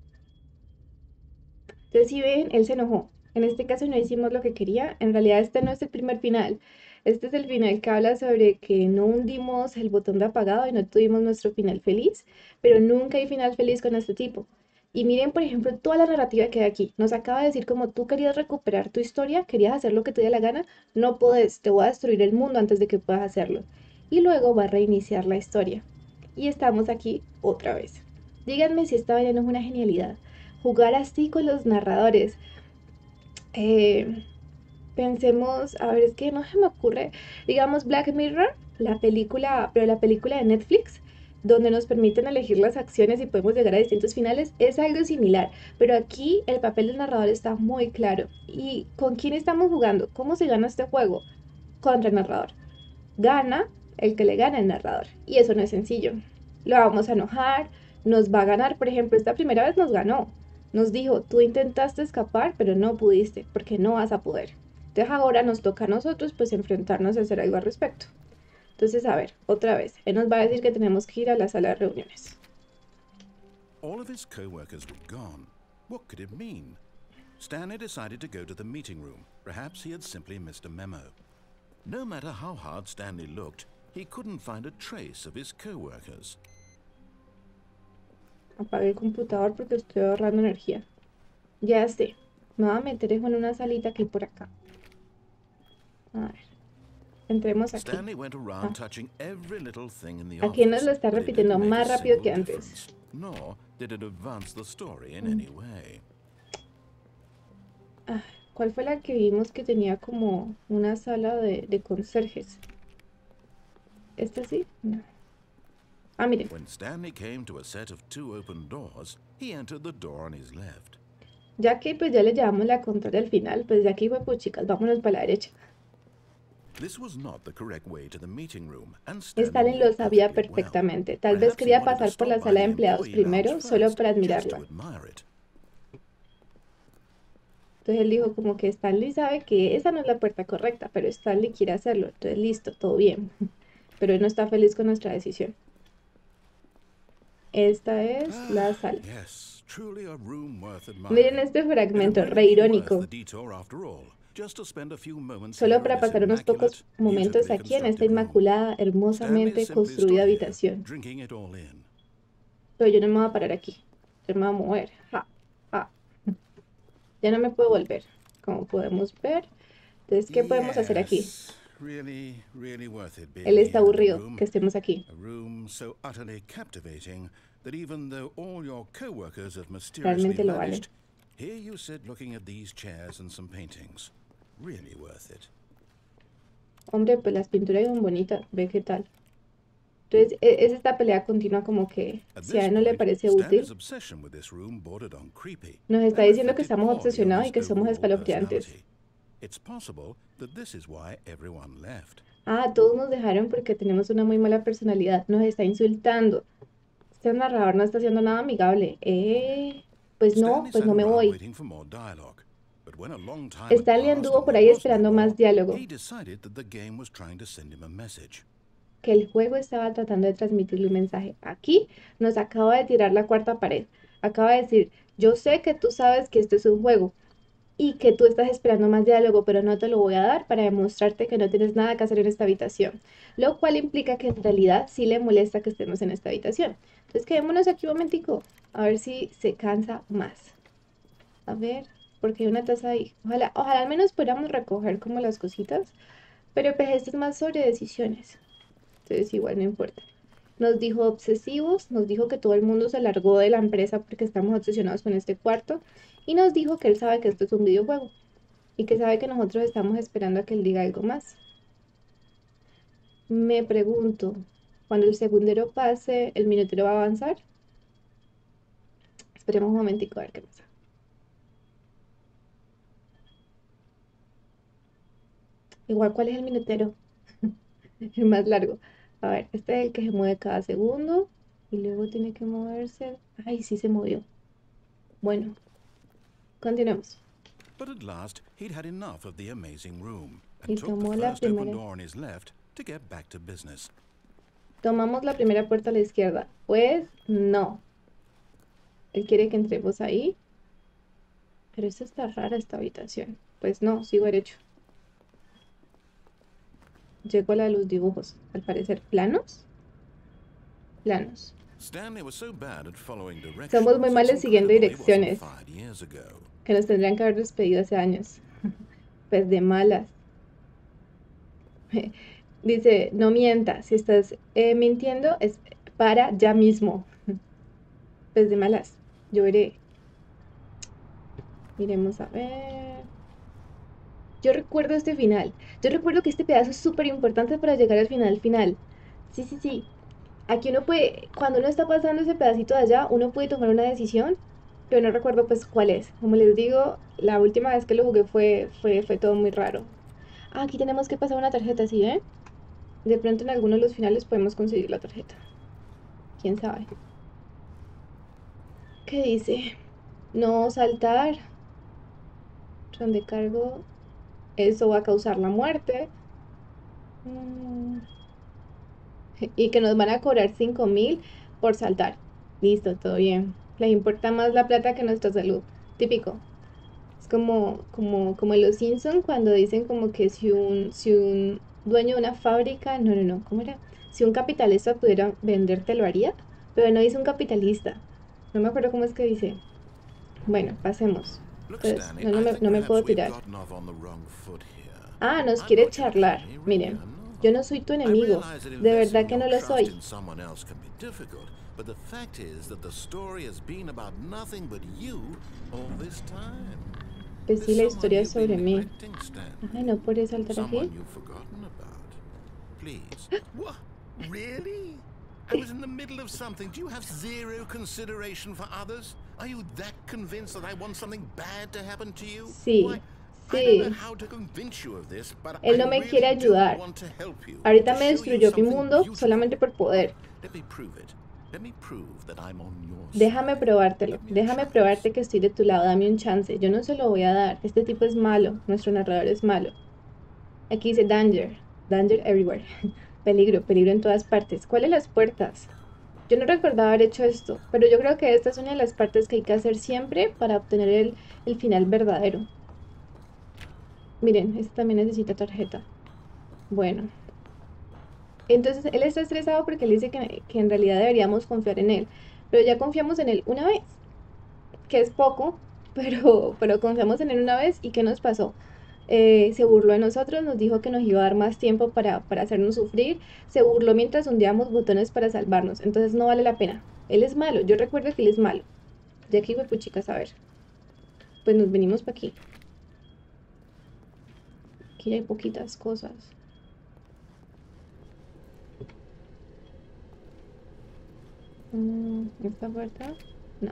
Entonces, si ven, él se enojó. En este caso no hicimos lo que quería. En realidad este no es el primer final. Este es el final que habla sobre que no hundimos el botón de apagado y no tuvimos nuestro final feliz, pero nunca hay final feliz con este tipo. Y miren, por ejemplo, toda la narrativa que hay aquí. Nos acaba de decir como tú querías recuperar tu historia, querías hacer lo que te dé la gana, no podés, te voy a destruir el mundo antes de que puedas hacerlo. Y luego va a reiniciar la historia. Y estamos aquí otra vez. Díganme si esta vaina no es una genialidad. Jugar así con los narradores. Eh, Pensemos, a ver, es que no se me ocurre, digamos Black Mirror, la película, pero la película de Netflix, donde nos permiten elegir las acciones y podemos llegar a distintos finales, es algo similar, pero aquí el papel del narrador está muy claro. ¿Y con quién estamos jugando? ¿Cómo se gana este juego? Contra el narrador. Gana el que le gana el narrador, y eso no es sencillo. Lo vamos a enojar, nos va a ganar, por ejemplo, esta primera vez nos ganó. Nos dijo, tú intentaste escapar, pero no pudiste, porque no vas a poder. Entonces ahora nos toca a nosotros pues enfrentarnos a hacer algo al respecto. Entonces, a ver, otra vez, él nos va a decir que tenemos que ir a la sala de reuniones. All of his co-workers were gone. What could it mean? Stanley decided to go to the meeting room. Perhaps he had simply missed a memo. No matter how hard Stanley looked, he couldn't find a trace of his co-workers. Apague el computador porque estoy ahorrando energía. Ya sé, me voy a meter en una salita que hay por acá. A ver, entremos aquí. Stanley went around touching every little thing in the Aquí nos office, lo está but it repitiendo didn't make más a rápido single que antes. difference, nor did it advance the story in any way. Ah, ¿cuál fue la que vimos que tenía como una sala de conserjes? ¿Esta sí? No. Ah, miren. When Stanley came to a set of 2 open doors, he entered the door on his left. Ya que pues ya le llevamos la contraria al final, pues ya que fue puchicas, vámonos para la derecha. This was not the correct way to the meeting room, and Stalin knew lo it sabía perfectly well. perfectamente. Tal vez Perhaps he quería wanted to pasar por stop la by sala de the empleados employee lounge primero, solo first, para just admirarla. to admire it. Entonces él dijo como que Stanley sabe que esa no es la puerta correcta, pero Stanley quiere hacerlo. Entonces listo, todo bien. Pero él no está feliz con nuestra decisión. Esta es la sala. Yes, truly a room worth Miren admiring. este And fragmento, it might re have been irónico. worth the detour after all, just to spend a few moments Solo here para in this pasar unos pocos immaculate, momentos beautifully aquí en esta constructed room. inmaculada, Stanley hermosamente simply construida stood here, habitación. drinking it all in. Pero yo no me voy a parar aquí. Yo me voy a mover. Ja, ja. Ya no me puedo volver, como podemos ver. Entonces, ¿qué podemos hacer aquí? Yes, really, really worth it being Él está here in the aburrido room. que estemos aquí. A room so utterly captivating that even though all your co-workers have mysteriously Realmente lo vale. vanished, here you sit looking at these chairs and some paintings. Really worth it. Hombre, pues las pinturas son bonitas. Ve qué tal. Entonces, es esta pelea continua como que At si a this él no le point, parece Stanley's útil, obsession with this room bordered on creepy, nos está and diciendo que reflected estamos poorly on obsesionados y his que somos overall escalofriantes. personality. It's possible that this is why everyone left. Ah, todos nos dejaron porque tenemos una muy mala personalidad. Nos está insultando. Este narrador no está haciendo nada amigable. Pues Stanley no sat me around voy. waiting for more dialogue. But when a long time had Stanley passed anduvo and por there ahí was no esperando más more, diálogo. he decided that the game was trying to send him a message. Que el juego estaba tratando de transmitirle un mensaje. Aquí nos acaba de tirar la cuarta pared. Acaba de decir, yo sé que tú sabes que esto es un juego. y que tú estás esperando más diálogo, pero no te lo voy a dar para demostrarte que no tienes nada que hacer en esta habitación, lo cual implica que en realidad sí le molesta que estemos en esta habitación. Entonces quedémonos aquí un momentico, a ver si se cansa más. A ver, porque hay una taza ahí. Ojalá al menos podamos recoger como las cositas, pero pues esto es más sobre decisiones, entonces igual no importa. Nos dijo obsesivos, nos dijo que todo el mundo se largó de la empresa porque estamos obsesionados con este cuarto y nos dijo que él sabe que esto es un videojuego y que sabe que nosotros estamos esperando a que él diga algo más. Me pregunto, cuando el segundero pase, ¿el minutero va a avanzar? Esperemos un momentico a ver qué pasa. Igual, ¿cuál es el minutero? El más largo. A ver, este es el que se mueve cada segundo y luego tiene que moverse. Ay, sí se movió. Bueno, continuemos. But at last, he'd had enough of the amazing room and Y took the tomó la first open primera. door on his left to get back to business. Tomamos la primera puerta a la izquierda. Pues no. Él quiere que entremos ahí. Pero esta está rara, esta habitación. Pues no, sigo derecho. Llego a la de los dibujos. Al parecer, ¿planos? Planos. Stanley was so bad at following Somos muy directions, it's malos siguiendo incredible he wasn't direcciones. fired years ago. Que nos tendrían que haber despedido hace años. Pues de malas. Dice, no mientas. Si estás mintiendo, es para ya mismo. Pues de malas. Yo veré. Miremos a ver. Yo recuerdo este final. Yo recuerdo que este pedazo es súper importante para llegar al final. Sí, sí, sí. Aquí uno puede, cuando uno está pasando ese pedacito de allá, uno puede tomar una decisión, pero no recuerdo pues cuál es. Como les digo, la última vez que lo jugué fue todo muy raro. Ah, aquí tenemos que pasar una tarjeta, ¿sí ven? De pronto en alguno de los finales podemos conseguir la tarjeta. ¿Quién sabe? ¿Qué dice? No saltar. Donde cargo. Eso va a causar la muerte. Y que nos van a cobrar 5.000 por saltar. Listo, todo bien. Les importa más la plata que nuestra salud. Típico. Es como en Los Simpson cuando dicen como que si un dueño de una fábrica, no, ¿cómo era? Si un capitalista pudiera venderte, lo haría. Pero no dice un capitalista. No me acuerdo cómo es que dice. Bueno, pasemos. Look, Entonces, Stanley, no I me, think no me perhaps puedo we've tirar. gotten off on the wrong foot here. Ah, nos I'm quiere not your charlar. enemy, really, Miren, I'm not. yo no soy tu I enemigo. realize that De verdad investing que your no lo trust soy. in someone else can be difficult, but the fact is that the story has been about nothing but you all this time. Pues sí, There's la someone historia es you've been sobre mí. neglecting, Stanley. Ay, no podré saltar Someone aquí. you've forgotten about. Please. What? Really? I was in the middle of something. Do you have zero consideration for others? Are you that convinced that I want something bad to happen to you? Sí, I don't know sí. how to convince you of this, but Él I no me quiere really do ayudar. want to help you. Ahorita To me show you destruyó mi something mundo solamente beautiful. por poder. Let me prove it. Let me prove that I'm on your Déjame side. probártelo. Give me a Déjame chance. probarte que estoy de tu lado. Dame un chance. Yo no se lo voy a dar. Este tipo es malo. Nuestro narrador es malo. Aquí dice danger. Danger everywhere. Peligro, peligro en todas partes. ¿Cuáles las puertas? Yo no recordaba haber hecho esto, pero yo creo que esta es una de las partes que hay que hacer siempre para obtener el final verdadero. Miren, este también necesita tarjeta. Bueno. Entonces, él está estresado porque él dice que en realidad deberíamos confiar en él. Pero ya confiamos en él una vez, que es poco, pero confiamos en él una vez. ¿Y qué nos pasó? Se burló de nosotros, nos dijo que nos iba a dar más tiempo para hacernos sufrir. Se burló mientras hundíamos botones para salvarnos. Entonces no vale la pena. Él es malo, yo recuerdo que él es malo. Ya que puchicas, a ver. Pues nos venimos para aquí. Aquí hay poquitas cosas. ¿Esta puerta? No.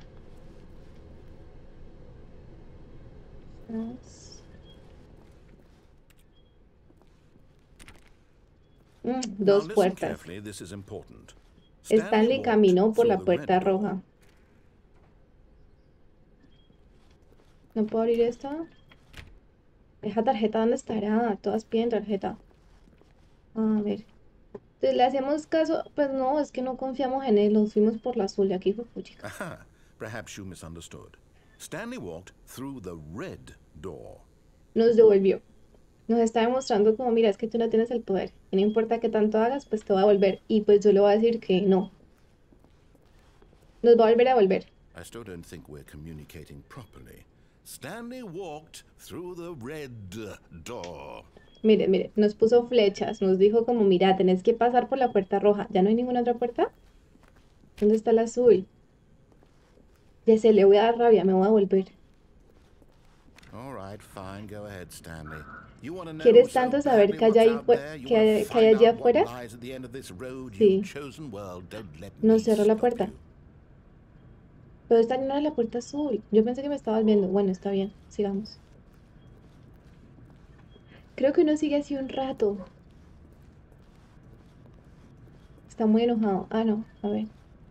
Now Dos listen puertas. carefully, this is important. Stanley walked caminó por through la the puerta red door. roja. ¿No puedo abrir esta? ¿Esa tarjeta dónde estará? Todas piden tarjeta. A ver. Entonces le hacemos caso. Pues no, es que no confiamos en él. Nos fuimos por la azul. De aquí fue puchica. Aha, perhaps you misunderstood. Stanley walked through the red door. Nos devolvió. Nos está demostrando como, mira, es que tú no tienes el poder. Y no importa qué tanto hagas, pues te va a volver. Y pues yo le voy a decir que no. Nos va a volver a volver. I still don't think we're communicating properly. Stanley walked through the red door. Mire, mire, nos puso flechas. Nos dijo como, mira, tenés que pasar por la puerta roja. ¿Ya no hay ninguna otra puerta? ¿Dónde está el azul? Ya se le voy a dar rabia, me voy a volver. All right, fine, go ahead, Stanley. You want to know ¿Quieres so tanto saber badly qué hay what's ahí out there? You want to que hay find allí out what afuera? lies at the end of this road you've Sí, chosen? Well, don't let nos me cerró la stop puerta. you. Pero está llena la puerta azul. Yo pensé que me estabas viendo. Bueno, está bien, sigamos. Creo que uno sigue así un rato. Está muy enojado. Ah, no, a ver.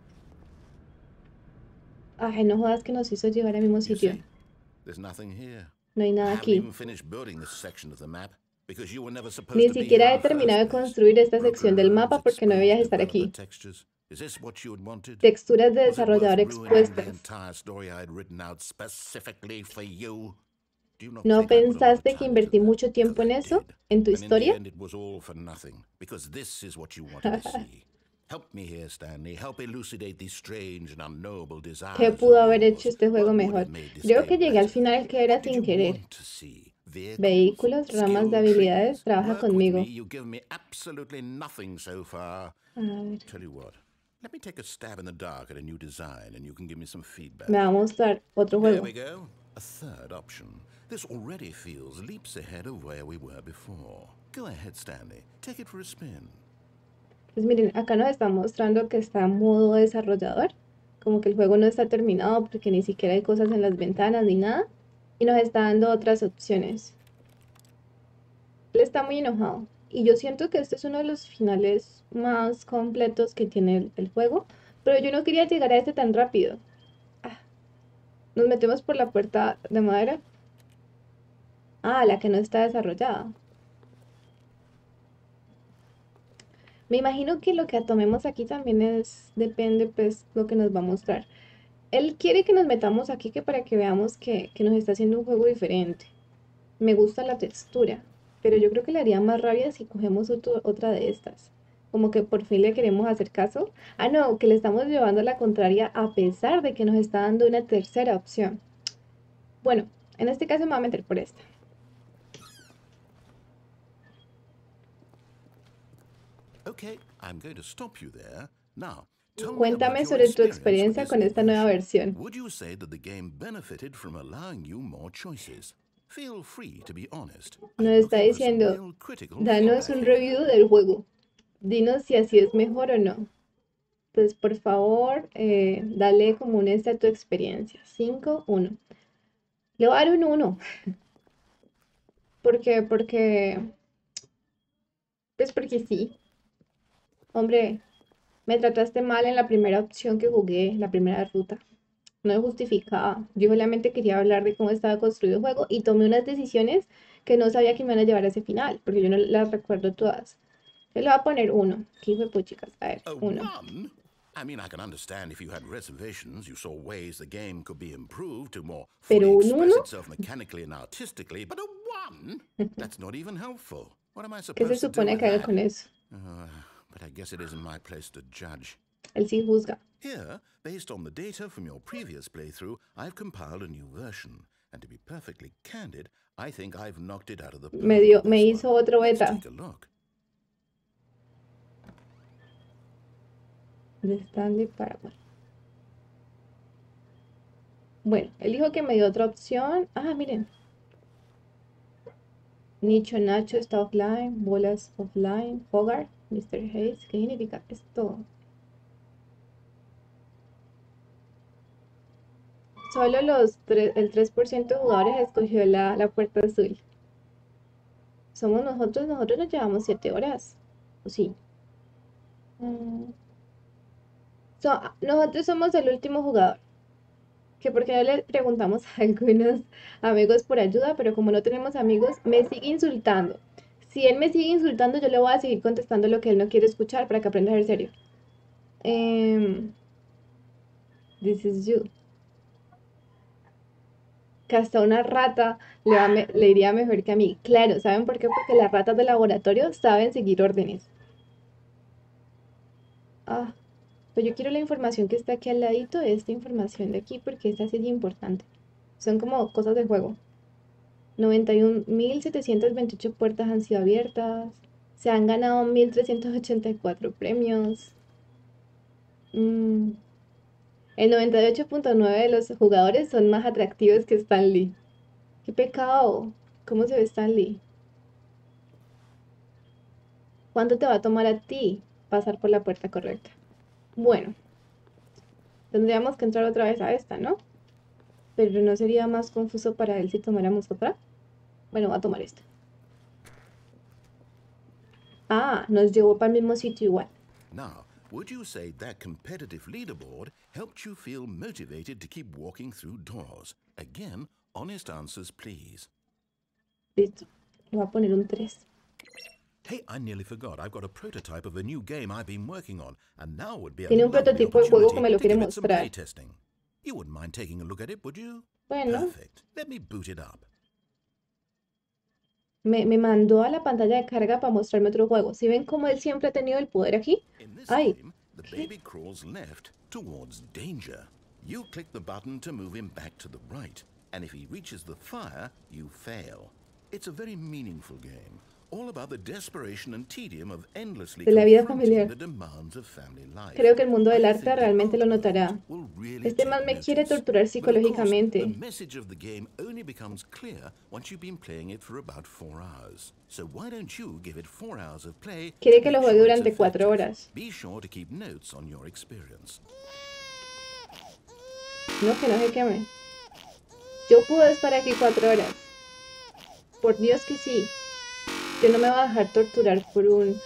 Ay, no jodas que nos hizo llegar al mismo You sitio. see? There's nothing here. No hay I nada haven't aquí. even finished building this section of the map because you were never supposed Ni to be here siquiera in he the terminado first de place. construir esta Broken sección del roads, mapa porque no debías exposed estar developer aquí. textures. Is this what you had wanted? Texturas de Was it worth desarrollador ruining the expuestas. entire story I had written out specifically for you? Do you not ¿No think I put a lot of pensaste que time into invertí that? mucho Because tiempo en I eso? did. ¿En tu And in the historia? end, it was all for nothing. Because this is what you wanted to see. Help me here, Stanley. Help elucidate these strange and unknowable desires ¿Qué of pudo haber hecho yours. este juego What would mejor? have made this Creo que game llegué al better? final que era What did sin you querer. want to see? Vehicles? Vehículos, ramas de Skill habilidades, trees? trabaja Work with me. conmigo. You've given me absolutely nothing so far. A ver, Tell you what. Let me take a stab in the dark at a new design and you can give me some feedback. me va a mostrar otro There juego. we go. A third option. This already feels leaps ahead of where we were before. Go ahead, Stanley. Take it for a spin. Pues miren, acá nos está mostrando que está en modo desarrollador. Como que el juego no está terminado porque ni siquiera hay cosas en las ventanas ni nada. Y nos está dando otras opciones. Él está muy enojado. Y yo siento que este es uno de los finales más completos que tiene el juego. Pero yo no quería llegar a este tan rápido. Ah, nos metemos por la puerta de madera. Ah, la que no está desarrollada. Me imagino que lo que tomemos aquí también depende pues lo que nos va a mostrar. Él quiere que nos metamos aquí que para que veamos que nos está haciendo un juego diferente. Me gusta la textura, pero yo creo que le haría más rabia si cogemos otra de estas. Como que por fin le queremos hacer caso. Ah, no, que le estamos llevando a la contraria a pesar de que nos está dando una tercera opción. Bueno, en este caso me voy a meter por esta. Okay, I'm going to stop you there. Now, tell me about Cuéntame your sobre tu experience with experiencia this con new esta nueva version. versión. Would you say that the game benefited from allowing you more choices? Feel free to be honest. Nos I'm está looking for some diciendo, real critical danos feedback un here. review del juego. Dinos si así es mejor o no. Pues por favor, dale como un a tu experiencia. 5, 1. Le voy a dar un 1. ¿Por qué? Pues porque sí. Hombre, me trataste mal en la primera opción que jugué, la primera ruta. No me justificaba. Yo solamente quería hablar de cómo estaba construido el juego y tomé unas decisiones que no sabía que me iban a llevar a ese final, porque yo no las recuerdo todas. Yo le voy a poner 1. ¿Qué hijo de puchicas? A ver, A 1. one? I mean, I can understand if you had reservations, you saw ways the game could be improved to more Pero fully un express 1, itself mechanically and artistically, but a one? That's not even helpful. What am I ¿qué se supposed to do supone with que haga that? con eso? But I guess it isn't my place to judge. Él sí juzga. Here, based on the data from your previous playthrough, I've compiled a new version. And to be perfectly candid, I think I've knocked it out of the park Me with this hizo one. otro Let's beta. take a look. De Stanley Paraguay. Bueno, él dijo que me dio otra opción. Ah, miren. Nicho Nacho está offline. Bolas offline. Hogarth. Mr. Hayes. ¿Qué significa esto? Solo el 3% de jugadores escogió la puerta azul. Somos nosotros nos llevamos 7 horas. ¿O sí? Nosotros somos el último jugador. Que porque no le preguntamos a algunos amigos por ayuda, pero como no tenemos amigos, me sigue insultando. Si él me sigue insultando, yo le voy a seguir contestando lo que él no quiere escuchar para que aprenda a ser serio. This is you. Que hasta una rata le iría mejor que a mí. Claro, ¿saben por qué? Porque las ratas de laboratorio saben seguir órdenes. Ah, pues yo quiero la información que está aquí al ladito de esta información de aquí porque esta sí es importante. Son como cosas de juego. 91.728 puertas han sido abiertas. Se han ganado 1.384 premios. Mm, el 98.9 de los jugadores son más atractivos que Stan Lee. ¡Qué pecado! ¿Cómo se ve Stan Lee? ¿Cuánto te va a tomar a ti pasar por la puerta correcta? Bueno, tendríamos que entrar otra vez a esta, ¿no? Pero ¿no sería más confuso para él si tomáramos otra? Bueno, voy a tomar esta. Ah, nos llevó para el mismo sitio igual. Now, would you say that competitive leaderboard helped you feel motivated to keep walking through doors? Again, honest answers, please. Listo. Le voy a poner un 3. Hey, I nearly forgot. I've got a prototype of a new game I've been working on, and now would be a Tiene un lovely prototipo de juego que opportunity me lo to quiere give it some mostrar. playtesting. You wouldn't mind taking a look at it, would you? Bueno, Perfect. Let me boot it up. me mandó a la pantalla de carga para mostrarme otro juego. ¿Sí ven cómo él siempre ha tenido el poder aquí? In this Ay, game, the ¿qué? baby crawls left towards danger. You click the button to move him back to the right, and if he reaches the fire, you fail. It's a very meaningful game, all about the desperation and tedium of endlessly De la vida confronting familiar. the demands of family life. Creo que el mundo del I arte think the realmente lo older ones notará. will really Este take man me quiere notice. torturar But of course, the psicológicamente. message of the game only becomes clear once you've been playing it for about 4 hours. So why don't you give it 4 hours of play Quiere to que lo make juegue sure it's durante 4 effective? horas. Be sure to keep notes on your experience. No, que no se queme. Yo puedo estar aquí 4 horas. Por Dios que sí. Yo no me voy a dejar torturar por un...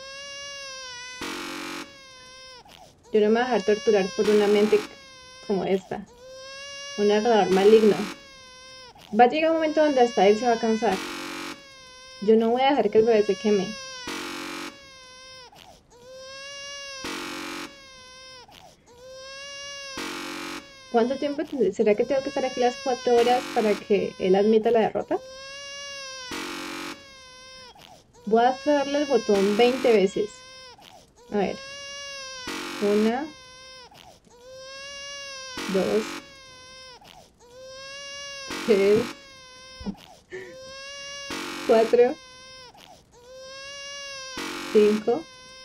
Yo no me voy a dejar torturar por una mente como esta. Un narrador maligno. Va a llegar un momento donde hasta él se va a cansar. Yo no voy a dejar que el bebé se queme. ¿Cuánto tiempo será que tengo que estar aquí las 4 horas para que él admita la derrota? Voy a darle el botón 20 veces. A ver. 1, 2, 3, 4, 5,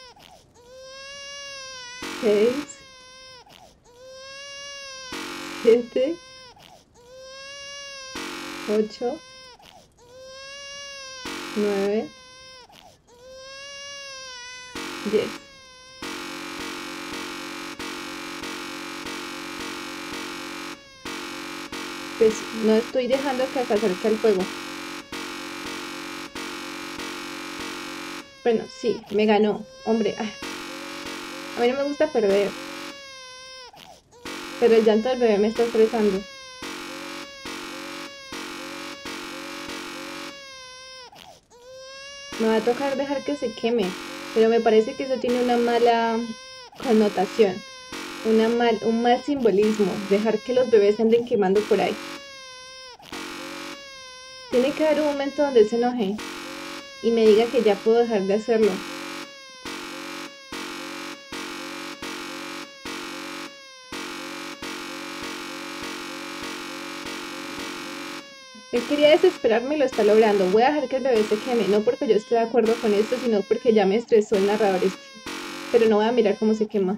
6, 7, 8, 9, 10. Pues no estoy dejando que se acerque al fuego. Bueno, sí, me ganó. Hombre, a mí no me gusta perder. Pero el llanto del bebé me está estresando. Me va a tocar dejar que se queme. Pero me parece que eso tiene una mala connotación. Un mal simbolismo. Dejar que los bebés se anden quemando por ahí. Tiene que haber un momento donde él se enoje y me diga que ya puedo dejar de hacerlo. Él quería desesperarme y lo está logrando. Voy a dejar que el bebé se queme, no porque yo esté de acuerdo con esto, sino porque ya me estresó el narrador este. Pero no voy a mirar cómo se quema.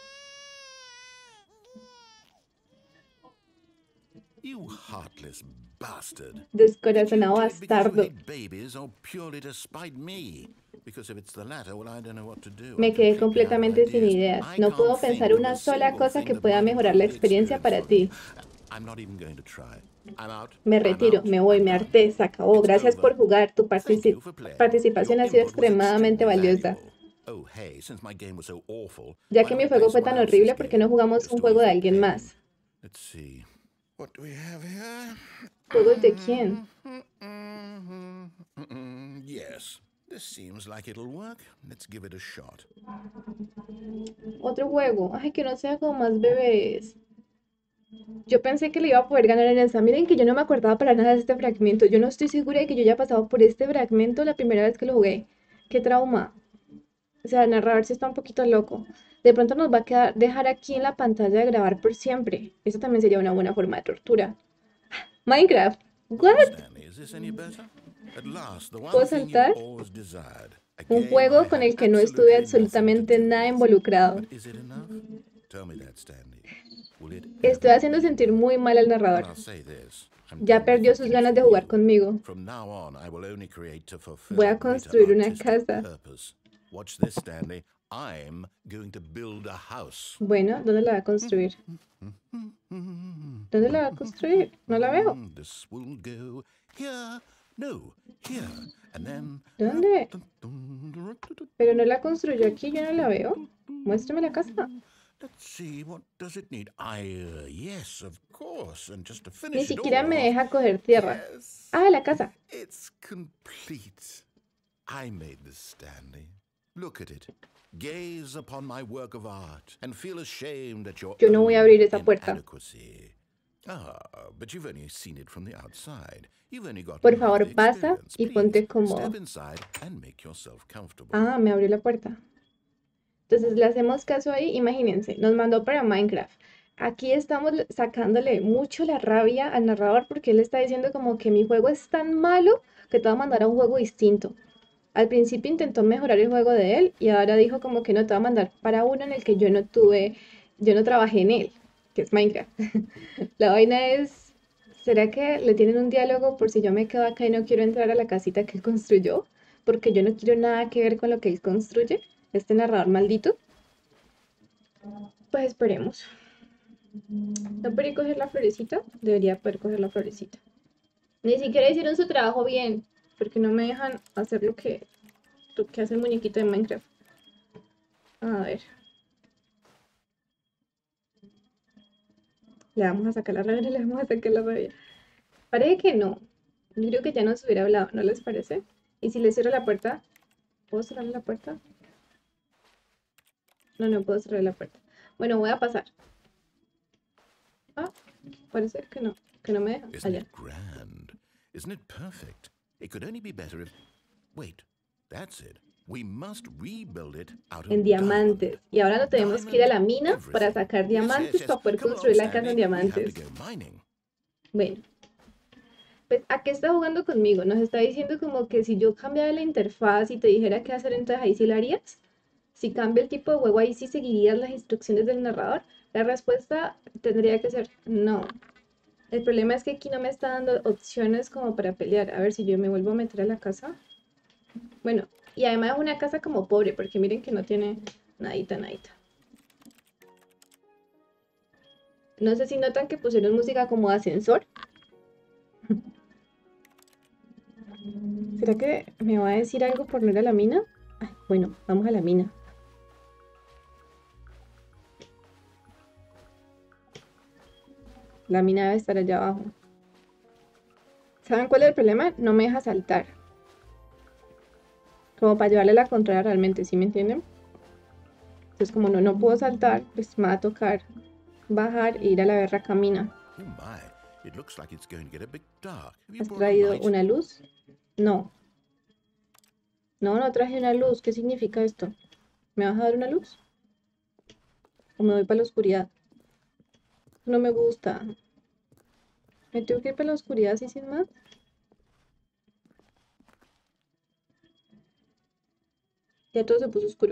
You heartless bastard. Descorazonado Did you do it because you bastardo. hate babies or purely to spite me? Because if it's the latter, well, I don't know what to do. Me I'm quedé completely out of completamente sin ideas. ideas. I No can't puedo think pensar of una a sola single cosa thing que that pueda might mejorar la improve the experiencia experience para for me. ti. I'm not even going to try. I'm out. Me I'm retiro, out. me voy, I'm me done. harté, se acabó. It's Gracias over. por jugar. Tu Thank you for playing. participación Your ha sido input was extremadamente extremely valiosa. valuable. Oh, hey, since my game was so awful, Ya why que don't mi we play juego fue tan someone else's horrible, ¿por qué no game? jugamos un Just juego always de the alguien pain. más? Let's see. What do we have here? ¿Juegos de quién? Yes, this seems like it'll work. Let's give it a shot. Otro juego. Ay, que no sea como más bebés. Yo pensé que le iba a poder ganar en esta. Miren que yo no me acordaba para nada de este fragmento. Yo no estoy segura de que yo haya pasado por este fragmento la primera vez que lo jugué. Qué trauma. O sea, el narrador sí está un poquito loco. De pronto nos va a quedar, dejar aquí en la pantalla de grabar por siempre. Eso también sería una buena forma de tortura. Minecraft. Well, ¿What? Stanley, is this any better? At last, the one ¿Puedo thing you've saltar? always desired. A Un game I juego con had el que no estuve absolutely nothing to absolutamente do nada with. involucrado. But is it enough? Tell me that, Stanley. Will it Estoy ever haciendo be? sentir muy mal al And narrador. I'll say this, I'm Ya done with perdió you sus ganas de comforting jugar you. conmigo. From now on, I will only create to fulfill Voy a a greater construir una artistic casa. purpose. Watch this, Stanley. I'm going to build a house. Bueno, ¿dónde la va a construir? ¿Dónde la va a construir? No la veo. This will go here, no, here, and then. ¿Dónde? Pero no la construyó aquí, yo no la veo. Muéstrame la casa. Let's see, what does it need? Yes, of course. And just to Ni finish it siquiera me off, deja coger tierra. yes, Ah, la casa. it's complete. I made this, Stanley. Look at it. Gaze upon my work of art and feel ashamed at your Yo no voy a own abrir esa puerta. inadequacy. Ah, but you've only seen it from the outside. You've only got Por half favor, the pasa experience. y Please, ponte cómodo. step inside and make yourself comfortable. Ah, me abrió la puerta. Entonces le hacemos caso ahí. Imagínense, nos mandó para Minecraft. Aquí estamos sacándole mucho la rabia al narrador porque él está diciendo como que mi juego es tan malo que te va a mandar a un juego distinto. Al principio intentó mejorar el juego de él y ahora dijo como que no te va a mandar para uno en el que yo no trabajé en él, que es Minecraft. La vaina es, ¿será que le tienen un diálogo por si yo me quedo acá y no quiero entrar a la casita que él construyó? Porque yo no quiero nada que ver con lo que él construye, este narrador maldito. Pues esperemos. ¿No puede coger la florecita? Debería poder coger la florecita. Ni siquiera hicieron su trabajo bien, porque no me dejan hacer lo que hace el muñequito de Minecraft. A ver. Le vamos a sacar la rabia, le vamos a sacar la rabia. Parece que no. Yo creo que ya nos hubiera hablado, ¿no les parece? Y si le cierro la puerta, ¿puedo cerrar la puerta? No, no puedo cerrar la puerta. Bueno, voy a pasar. Ah, parece que no me deja. Isn't Allá. it grand? Isn't it perfect? It could only be better if... Wait, that's it. We must rebuild it out of En diamantes. Y ahora no tenemos que ir a la mina para sacar diamantes para poder construir la casa en diamantes. Bueno, pues ¿a qué está jugando conmigo? Nos está diciendo como que si yo cambiara la interfaz y te dijera qué hacer, entonces ahí sí lo harías. Si cambia el tipo de juego, ahí sí seguirías las instrucciones del narrador. La respuesta tendría que ser no. El problema es que aquí no me está dando opciones como para pelear. A ver si yo me vuelvo a meter a la casa. Bueno, y además es una casa como pobre, porque miren que no tiene nadita, nadita. No sé si notan que pusieron música como de ascensor. ¿Será que me va a decir algo por no ir a la mina? Ay, bueno, vamos a la mina. La mina debe estar allá abajo. ¿Saben cuál es el problema? No me deja saltar. Como para llevarle la contraria realmente, ¿sí me entienden? Entonces como no puedo saltar, pues me va a tocar bajar e ir a la berraca mina. ¿Has traído una luz? No. No traje una luz. ¿Qué significa esto? ¿Me vas a dar una luz? ¿O me voy para la oscuridad? No me gusta. ¿Me tengo que ir para la oscuridad así sin más? Ya todo se puso oscuro.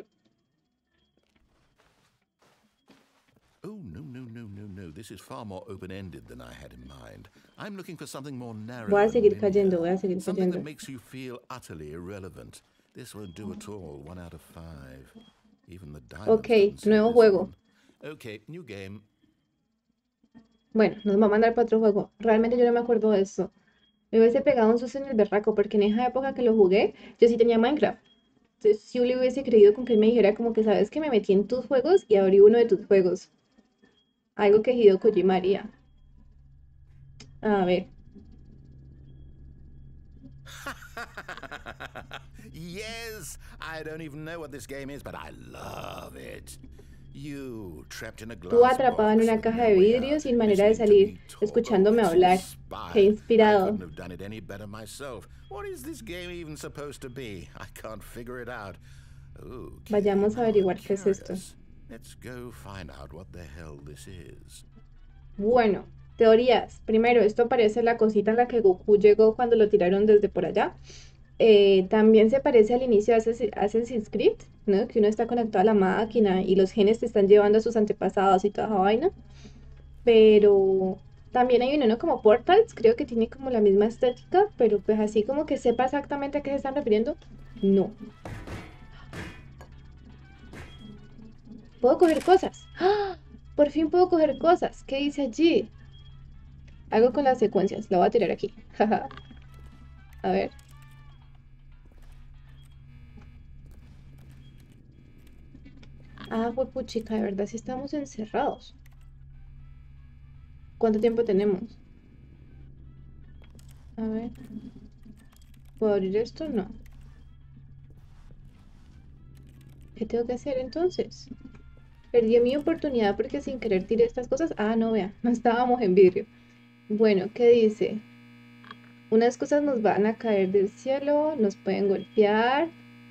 Oh, no. This is far more open-ended than I had in mind. I'm looking for something more narrow. Voy a seguir cayendo, voy a seguir something cayendo. that makes you feel utterly irrelevant. This won't do at all. 1 out of 5. Even the diamonds. Ok, nuevo juego. Okay, new game. Bueno, nos va a mandar para otro juego. Realmente yo no me acuerdo de eso. Me hubiese pegado un susto en el berraco, porque en esa época que lo jugué, yo sí tenía Minecraft. Entonces, si yo le hubiese creído con que él me dijera como que sabes que me metí en tus juegos y abrí uno de tus juegos. Algo que Hideo Kojima haría. A ver. Yes, I don't even know what this game is, but I love it. You, trapped in a Tú glass atrapado en box una with caja no de way vidrio out, sin manera de listening to salir, me talk. escuchándome It's hablar. Qué inspired. I inspirado. couldn't have done it any better myself. What is this game even supposed to be? I can't figure it out. Okay, Vayamos a now I'm averiguar qué es esto. curious. Let's go find out what the hell this is. Bueno, teorías. Primero, esto parece la cosita en la que Goku llegó cuando lo tiraron desde por allá. También se parece al inicio de Assassin's Creed, ¿no? Que uno está conectado a la máquina y los genes te están llevando a sus antepasados y toda esa vaina. Pero también hay uno, ¿no? Como Portals, creo que tiene como la misma estética, pero pues así como que sepa exactamente a qué se están refiriendo, no. Puedo coger cosas. ¡Ah! Por fin puedo coger cosas. ¿Qué dice allí? Algo con las secuencias. La voy a tirar aquí. A ver. Ah, pues puchica, de verdad, sí estamos encerrados. ¿Cuánto tiempo tenemos? A ver. ¿Puedo abrir esto? No. ¿Qué tengo que hacer entonces? Perdí mi oportunidad porque sin querer tiré estas cosas. Ah, no, vea, no estábamos en vidrio. Bueno, ¿qué dice? Unas cosas nos van a caer del cielo, nos pueden golpear.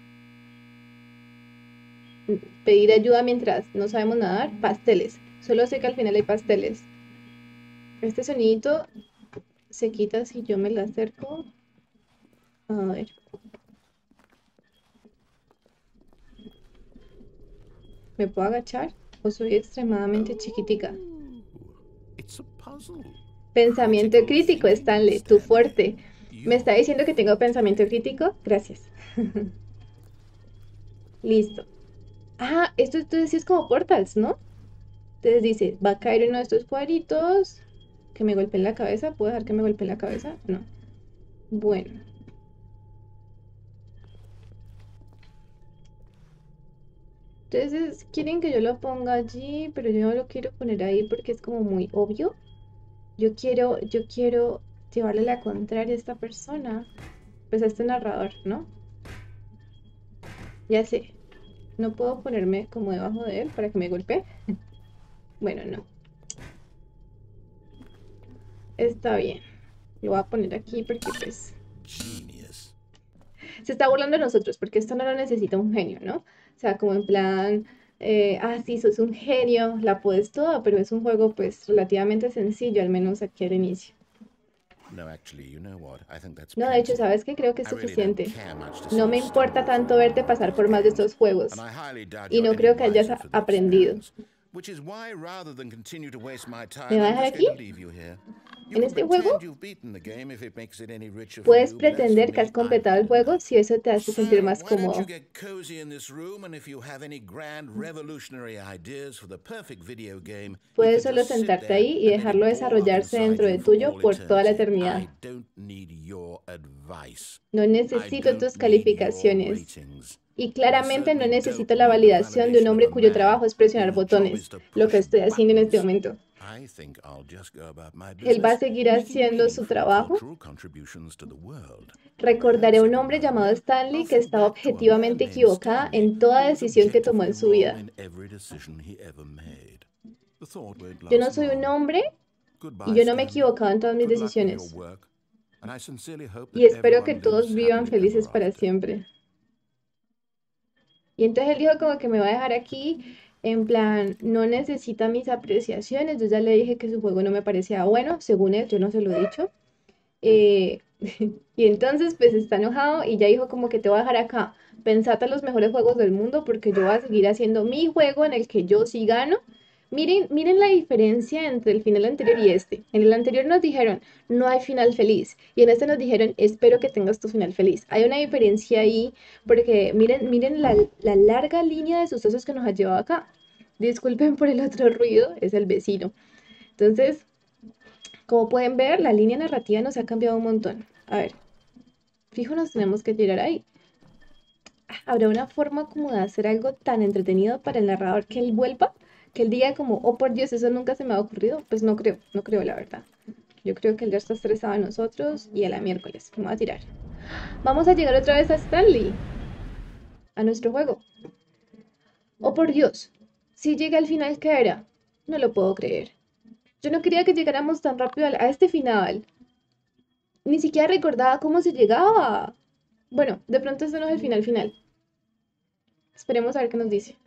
Pedir ayuda mientras no sabemos nadar. Pasteles. Solo sé que al final hay pasteles. Este sonidito se quita si yo me la acerco. A ver. ¿Me puedo agachar? ¿O soy extremadamente chiquitica? It's a puzzle. Pensamiento Critical crítico, thinking, Stanley, tu fuerte. Stanley. ¿Me está diciendo que tengo pensamiento crítico? Gracias. Listo. Ah, esto entonces sí es como Portals, ¿no? Entonces dice, va a caer uno de estos cuadritos. Que me golpee en la cabeza. ¿Puedo dejar que me golpee en la cabeza? No. Bueno. Entonces quieren que yo lo ponga allí, pero yo no lo quiero poner ahí porque es como muy obvio. Yo quiero llevarle la contraria a esta persona. Pues a este narrador, ¿no? Ya sé. No puedo ponerme como debajo de él para que me golpee. Bueno, no. Está bien. Lo voy a poner aquí porque pues Genius. se está burlando de nosotros porque esto no lo necesita un genio, ¿no? O sea, como en plan, sí, sos un genio, la puedes toda, pero es un juego pues relativamente sencillo, al menos aquí al inicio. No, actually, you know what? I think that's No, de hecho, plenty. ¿sabes qué? Creo que es I really don't suficiente. care much to see No you me importa stumble tanto through verte more of pasar por these más de games, estos juegos. and I highly doubt Y you're no any creo que hayas wiser for the aprendido. experience. Which is why, rather than continue to waste my ¿Me time, va a I'm dejar just aquí? going to leave you here. You ¿En can este juego? pretend you've beaten the game if it makes it any richer for Puedes you, but as for pretender que has me, I've completado el had juego enough. si eso te hace sentir So, más why don't you cómodo. get cozy in this room, and if you have any grand revolutionary ideas for the perfect video game, you Puedes can solo just sit sentarte there ahí y and let it dejarlo ball up desarrollarse inside dentro de you for tuyo all por toda la eternity. eternidad. I don't need your advice. No I necesito don't tus need your calificaciones. ratings. Y And I claramente no certainly necesito don't la need the validación de un validation of hombre a cuyo man trabajo es presionar whose job is botones, to lo que push estoy haciendo en este buttons. momento. I think I'll just go about my Él va a business, seguir making haciendo su meaningful trabajo. cultural contributions to the world. Recordaré a Perhaps un every hombre now and llamado then Stanley I'll que think estaba back to a man objetivamente named equivocada Stanley en toda who was decisión que tomó objectively en su wrong vida. in every decision he ever made. The thought won't Yo no last soy un long. hombre y Goodbye, yo no me he Stanley. equivocado en todas mis Good luck with your decisiones. work, and I sincerely hope Y that espero que everyone todos lives vivan happily felices ever para after. siempre. Y entonces él dijo como que me va a dejar aquí, en plan, no necesita mis apreciaciones. Yo ya le dije que su juego no me parecía bueno, según él, yo no se lo he dicho. Eh, y entonces pues está enojado y ya dijo como que te voy a dejar acá. Pensate en los mejores juegos del mundo porque yo voy a seguir haciendo mi juego en el que yo sí gano. Miren la diferencia entre el final anterior y este. En el anterior nos dijeron, no hay final feliz. Y en este nos dijeron, espero que tengas tu final feliz. Hay una diferencia ahí porque miren la larga línea de sucesos que nos ha llevado acá. Disculpen por el otro ruido, es el vecino. Entonces, como pueden ver, la línea narrativa nos ha cambiado un montón. A ver, fijo, nos tenemos que tirar ahí. ¿Habrá una forma como de hacer algo tan entretenido para el narrador que él vuelva? Que él diga como, oh por Dios, eso nunca se me ha ocurrido. Pues no creo la verdad. Yo creo que él ya está estresado a nosotros y a la miércoles. Me voy a tirar. Vamos a llegar otra vez a Stanley. A nuestro juego. Oh por Dios. Si llega al final, ¿qué era? No lo puedo creer. Yo no quería que llegáramos tan rápido a este final. Ni siquiera recordaba cómo se llegaba. Bueno, de pronto esto no es el final final. Esperemos a ver qué nos dice.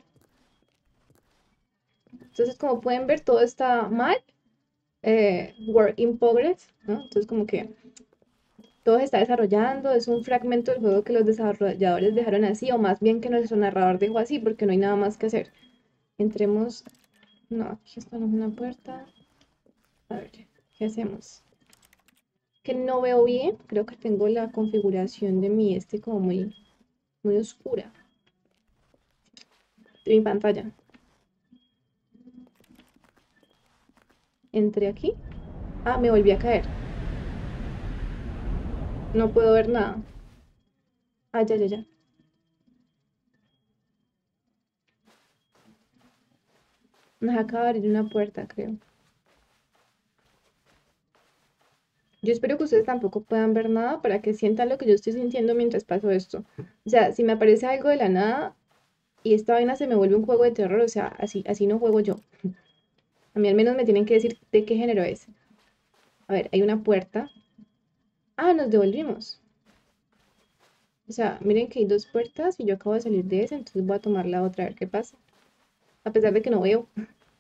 Entonces, como pueden ver, todo está mal. Work in progress, ¿no? Entonces, como que todo se está desarrollando. Es un fragmento del juego que los desarrolladores dejaron así, o más bien que nuestro narrador dejó así, porque no hay nada más que hacer. Entremos. No, aquí está una puerta. A ver, ¿qué hacemos? Que no veo bien. Creo que tengo la configuración de mi como muy oscura. De mi pantalla. Entré aquí. Ah, me volví a caer. No puedo ver nada. Ah, ya, ya, ya. Nos acaba de abrir una puerta, creo. Yo espero que ustedes tampoco puedan ver nada para que sientan lo que yo estoy sintiendo mientras paso esto. O sea, si me aparece algo de la nada y esta vaina se me vuelve un juego de terror, o sea, así no juego yo. A mí al menos me tienen que decir de qué género es. A ver, hay una puerta. Ah, nos devolvimos. O sea, miren que hay dos puertas y yo acabo de salir de esa, entonces voy a tomar la otra a ver qué pasa. A pesar de que no veo.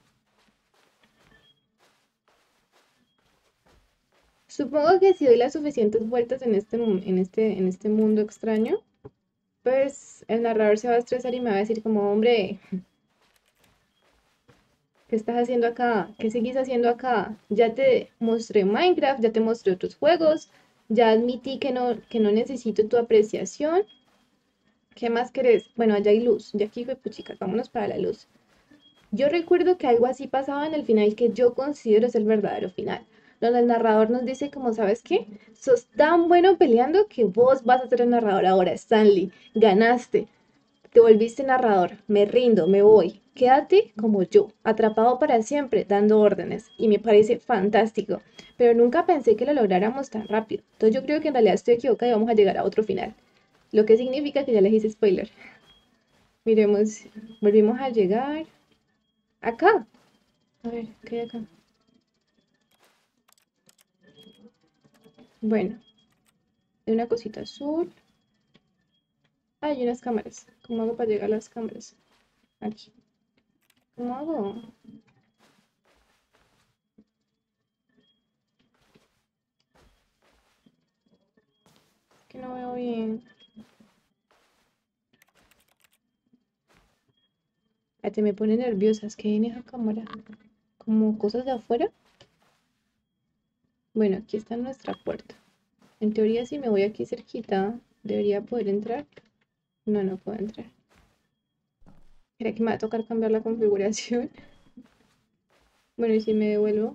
Supongo que si doy las suficientes vueltas en este mundo extraño, pues el narrador se va a estresar y me va a decir como, hombre, ¿qué estás haciendo acá? ¿Qué seguís haciendo acá? Ya te mostré Minecraft, ya te mostré otros juegos, ya admití que no necesito tu apreciación. ¿Qué más querés? Bueno, allá hay luz, ya aquí fue puchica, vámonos para la luz. Yo recuerdo que algo así pasaba en el final que yo considero es el verdadero final, donde el narrador nos dice como, ¿sabes qué? Sos tan bueno peleando que vos vas a ser el narrador ahora, Stanley, ganaste, te volviste narrador, me rindo, me voy, quédate como yo, atrapado para siempre, dando órdenes, y me parece fantástico, pero nunca pensé que lo lográramos tan rápido, entonces yo creo que en realidad estoy equivocada y vamos a llegar a otro final, lo que significa que ya les hice spoiler. Miremos, volvimos a llegar acá. A ver, ¿qué hay acá? Bueno, hay una cosita azul. Ah, hay unas cámaras. ¿Cómo hago para llegar a las cámaras? Aquí. ¿Cómo hago? Es que no veo bien. Ah, te me pone nerviosa. Es que hay en esa cámara. Como cosas de afuera. Bueno, aquí está nuestra puerta. En teoría, si me voy aquí cerquita, debería poder entrar. No, no puedo entrar. ¿Será que me va a tocar cambiar la configuración? Bueno, y si me devuelvo.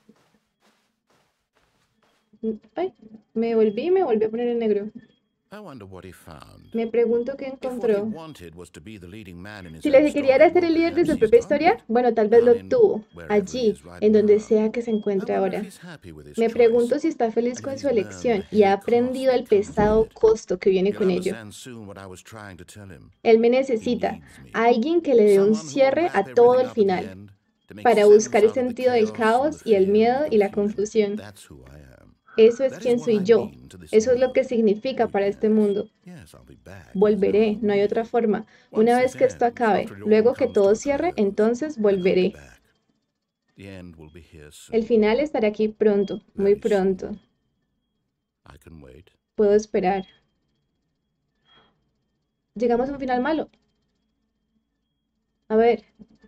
Ay, me devolví y me volví a poner en negro. I wonder what he found. Me pregunto qué If what he encontró. wanted was to be the leading man in his Si lo own que quería story, era ser well, el líder de perhaps su he's propia found historia, it. bueno, tal vez lo Down in obtuvo, wherever he allí, is right en donde now. sea que se I encuentre wonder if ahora. he's happy with his Me choice, pregunto si está feliz and if con he's su learned elección the y ha heavy cost aprendido that el comes with pesado it. costo que viene He'll con ello. understand soon what I was trying to tell him. Él me He necesita, needs me. a alguien que le dé un Someone who will cierre wrap a todo everything el up at the final, end to make para buscar sense el out of the sentido del chaos and the caos y el fear and miedo the y la confusion. confusión. That's who I am. Eso es That is quien what I soy yo. mean to this Eso es lo world. que significa Oh para este yes, mundo. yes, I'll be back. Volveré, I no hay otra will. forma. Una Once vez this que esto ends, acabe, after it all luego que comes to todo a cierre, close, entonces then I'll be volveré. back. The end will be here El soon. final estará aquí pronto, muy Very pronto. soon. I can wait. Puedo esperar. Llegamos a un final malo. A ver,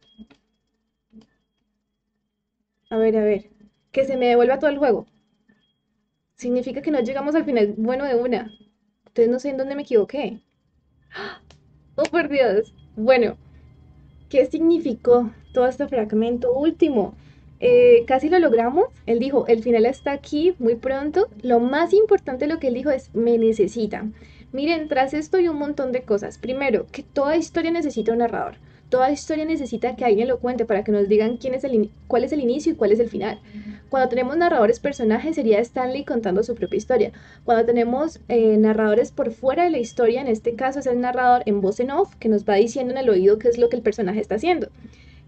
a ver, a ver. Que se me devuelva todo el juego. Significa que no llegamos al final bueno de una. Entonces no sé en dónde me equivoqué. Oh, por Dios. Bueno, ¿qué significó todo este fragmento último? Casi lo logramos. Él dijo, el final está aquí muy pronto. Lo más importante de lo que él dijo es, me necesitan. Miren, tras esto hay un montón de cosas. Primero, que toda historia necesita un narrador. Toda historia necesita que alguien lo cuente para que nos digan cuál es el inicio y cuál es el final. Cuando tenemos narradores personajes sería Stanley contando su propia historia. Cuando tenemos narradores por fuera de la historia, en este caso es el narrador en voz en off que nos va diciendo en el oído qué es lo que el personaje está haciendo.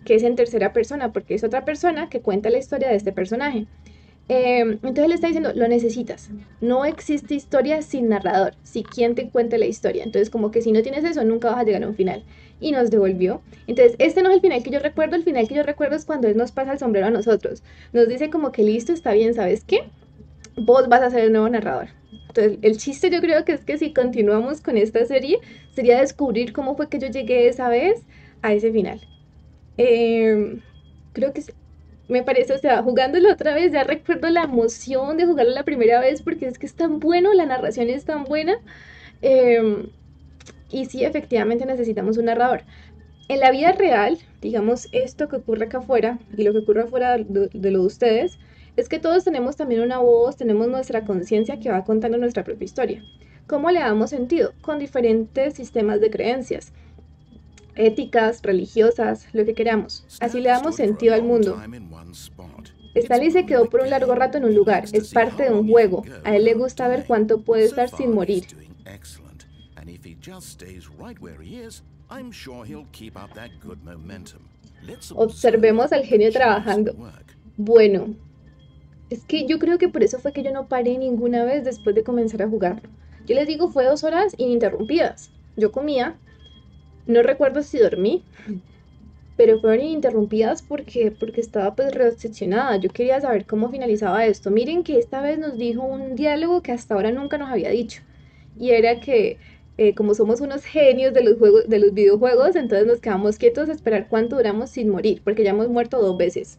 que es en tercera persona, porque es otra persona que cuenta la historia de este personaje. Entonces le está diciendo, lo necesitas. No existe historia sin narrador, si quien te cuente la historia. Entonces como que si no tienes eso, nunca vas a llegar a un final. Y nos devolvió. Entonces este no es el final que yo recuerdo, el final que yo recuerdo es cuando él nos pasa el sombrero a nosotros. Nos dice como que listo, está bien, ¿sabes qué? Vos vas a ser el nuevo narrador. Entonces el chiste yo creo que es que si continuamos con esta serie, sería descubrir cómo fue que yo llegué esa vez a ese final. Eh, Creo que me parece, o sea, jugándolo otra vez, ya recuerdo la emoción de jugarlo la primera vez porque es que es tan bueno, la narración es tan buena. eh, y sí, efectivamente necesitamos un narrador. En la vida real, digamos, esto que ocurre acá afuera y lo que ocurre afuera de lo de ustedes, es que todos tenemos también una voz, tenemos nuestra conciencia que va contando nuestra propia historia. ¿Cómo le damos sentido? Con diferentes sistemas de creencias, éticas, religiosas, lo que queramos. Así le Stanley damos stood for a sentido al long mundo. time in one spot. It's Stanley se part of quedó the por un largo game. rato en un He lugar, likes to es see parte how de un long he can juego. go A él le without gusta ver dying. cuánto puede So estar sin far, morir. he's doing excellent. And if he just stays right where he is, I'm sure he'll keep up that good momentum. Let's observe Observemos al the genio genius at trabajando. work. Bueno, es que yo creo que por eso fue que yo no paré ninguna vez después de comenzar a jugarlo. Yo les digo, fue 2 horas ininterrumpidas. Yo comía, no recuerdo si dormí, pero fueron ininterrumpidas porque estaba pues reobsesionada. Yo quería saber cómo finalizaba esto. Miren que esta vez nos dijo un diálogo que hasta ahora nunca nos había dicho. Y era que como somos unos genios de los juegos, de los videojuegos, entonces nos quedamos quietos a esperar cuánto duramos sin morir, porque ya hemos muerto 2 veces.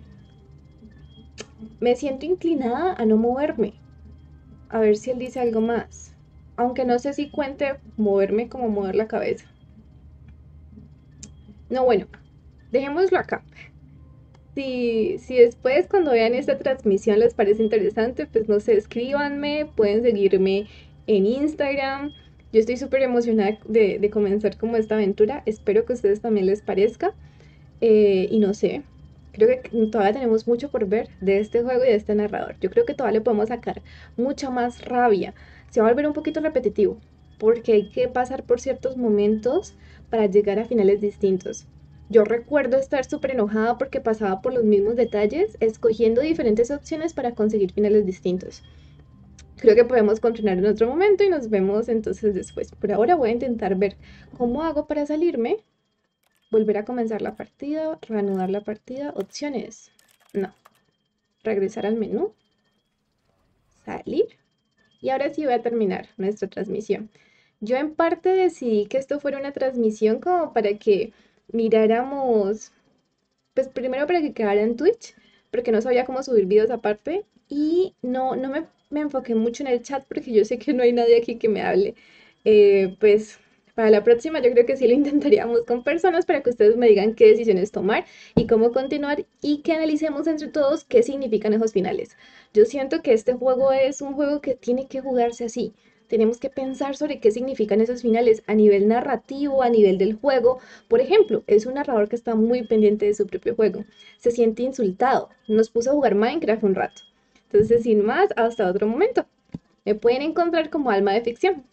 Me siento inclinada a no moverme, a ver si él dice algo más. Aunque no sé si cuente moverme como mover la cabeza. No, bueno, dejémoslo acá. Si después cuando vean esta transmisión les parece interesante, pues no sé, escríbanme, pueden seguirme en Instagram. Yo estoy súper emocionada de comenzar como esta aventura. Espero que a ustedes también les parezca. Y no sé, creo que todavía tenemos mucho por ver de este juego y de este narrador. Yo creo que todavía le podemos sacar mucha más rabia. Se va a volver un poquito repetitivo, porque hay que pasar por ciertos momentos para llegar a finales distintos. Yo recuerdo estar súper enojada porque pasaba por los mismos detalles, escogiendo diferentes opciones para conseguir finales distintos. Creo que podemos continuar en otro momento y nos vemos entonces después. Por ahora voy a intentar ver cómo hago para salirme. Volver a comenzar la partida, reanudar la partida, opciones. No. Regresar al menú, salir. Y ahora sí voy a terminar nuestra transmisión. Yo en parte decidí que esto fuera una transmisión como para que miráramos, pues primero para que quedara en Twitch, porque no sabía cómo subir videos aparte. Y no me enfoqué mucho en el chat porque yo sé que no hay nadie aquí que me hable. Pues para la próxima yo creo que sí lo intentaríamos con personas para que ustedes me digan qué decisiones tomar y cómo continuar y que analicemos entre todos qué significan esos finales. Yo siento que este juego es un juego que tiene que jugarse así. Tenemos que pensar sobre qué significan esos finales a nivel narrativo, a nivel del juego. Por ejemplo, es un narrador que está muy pendiente de su propio juego. Se siente insultado. Nos puso a jugar Minecraft un rato. Entonces, sin más, hasta otro momento. Me pueden encontrar como Alma de Ficción.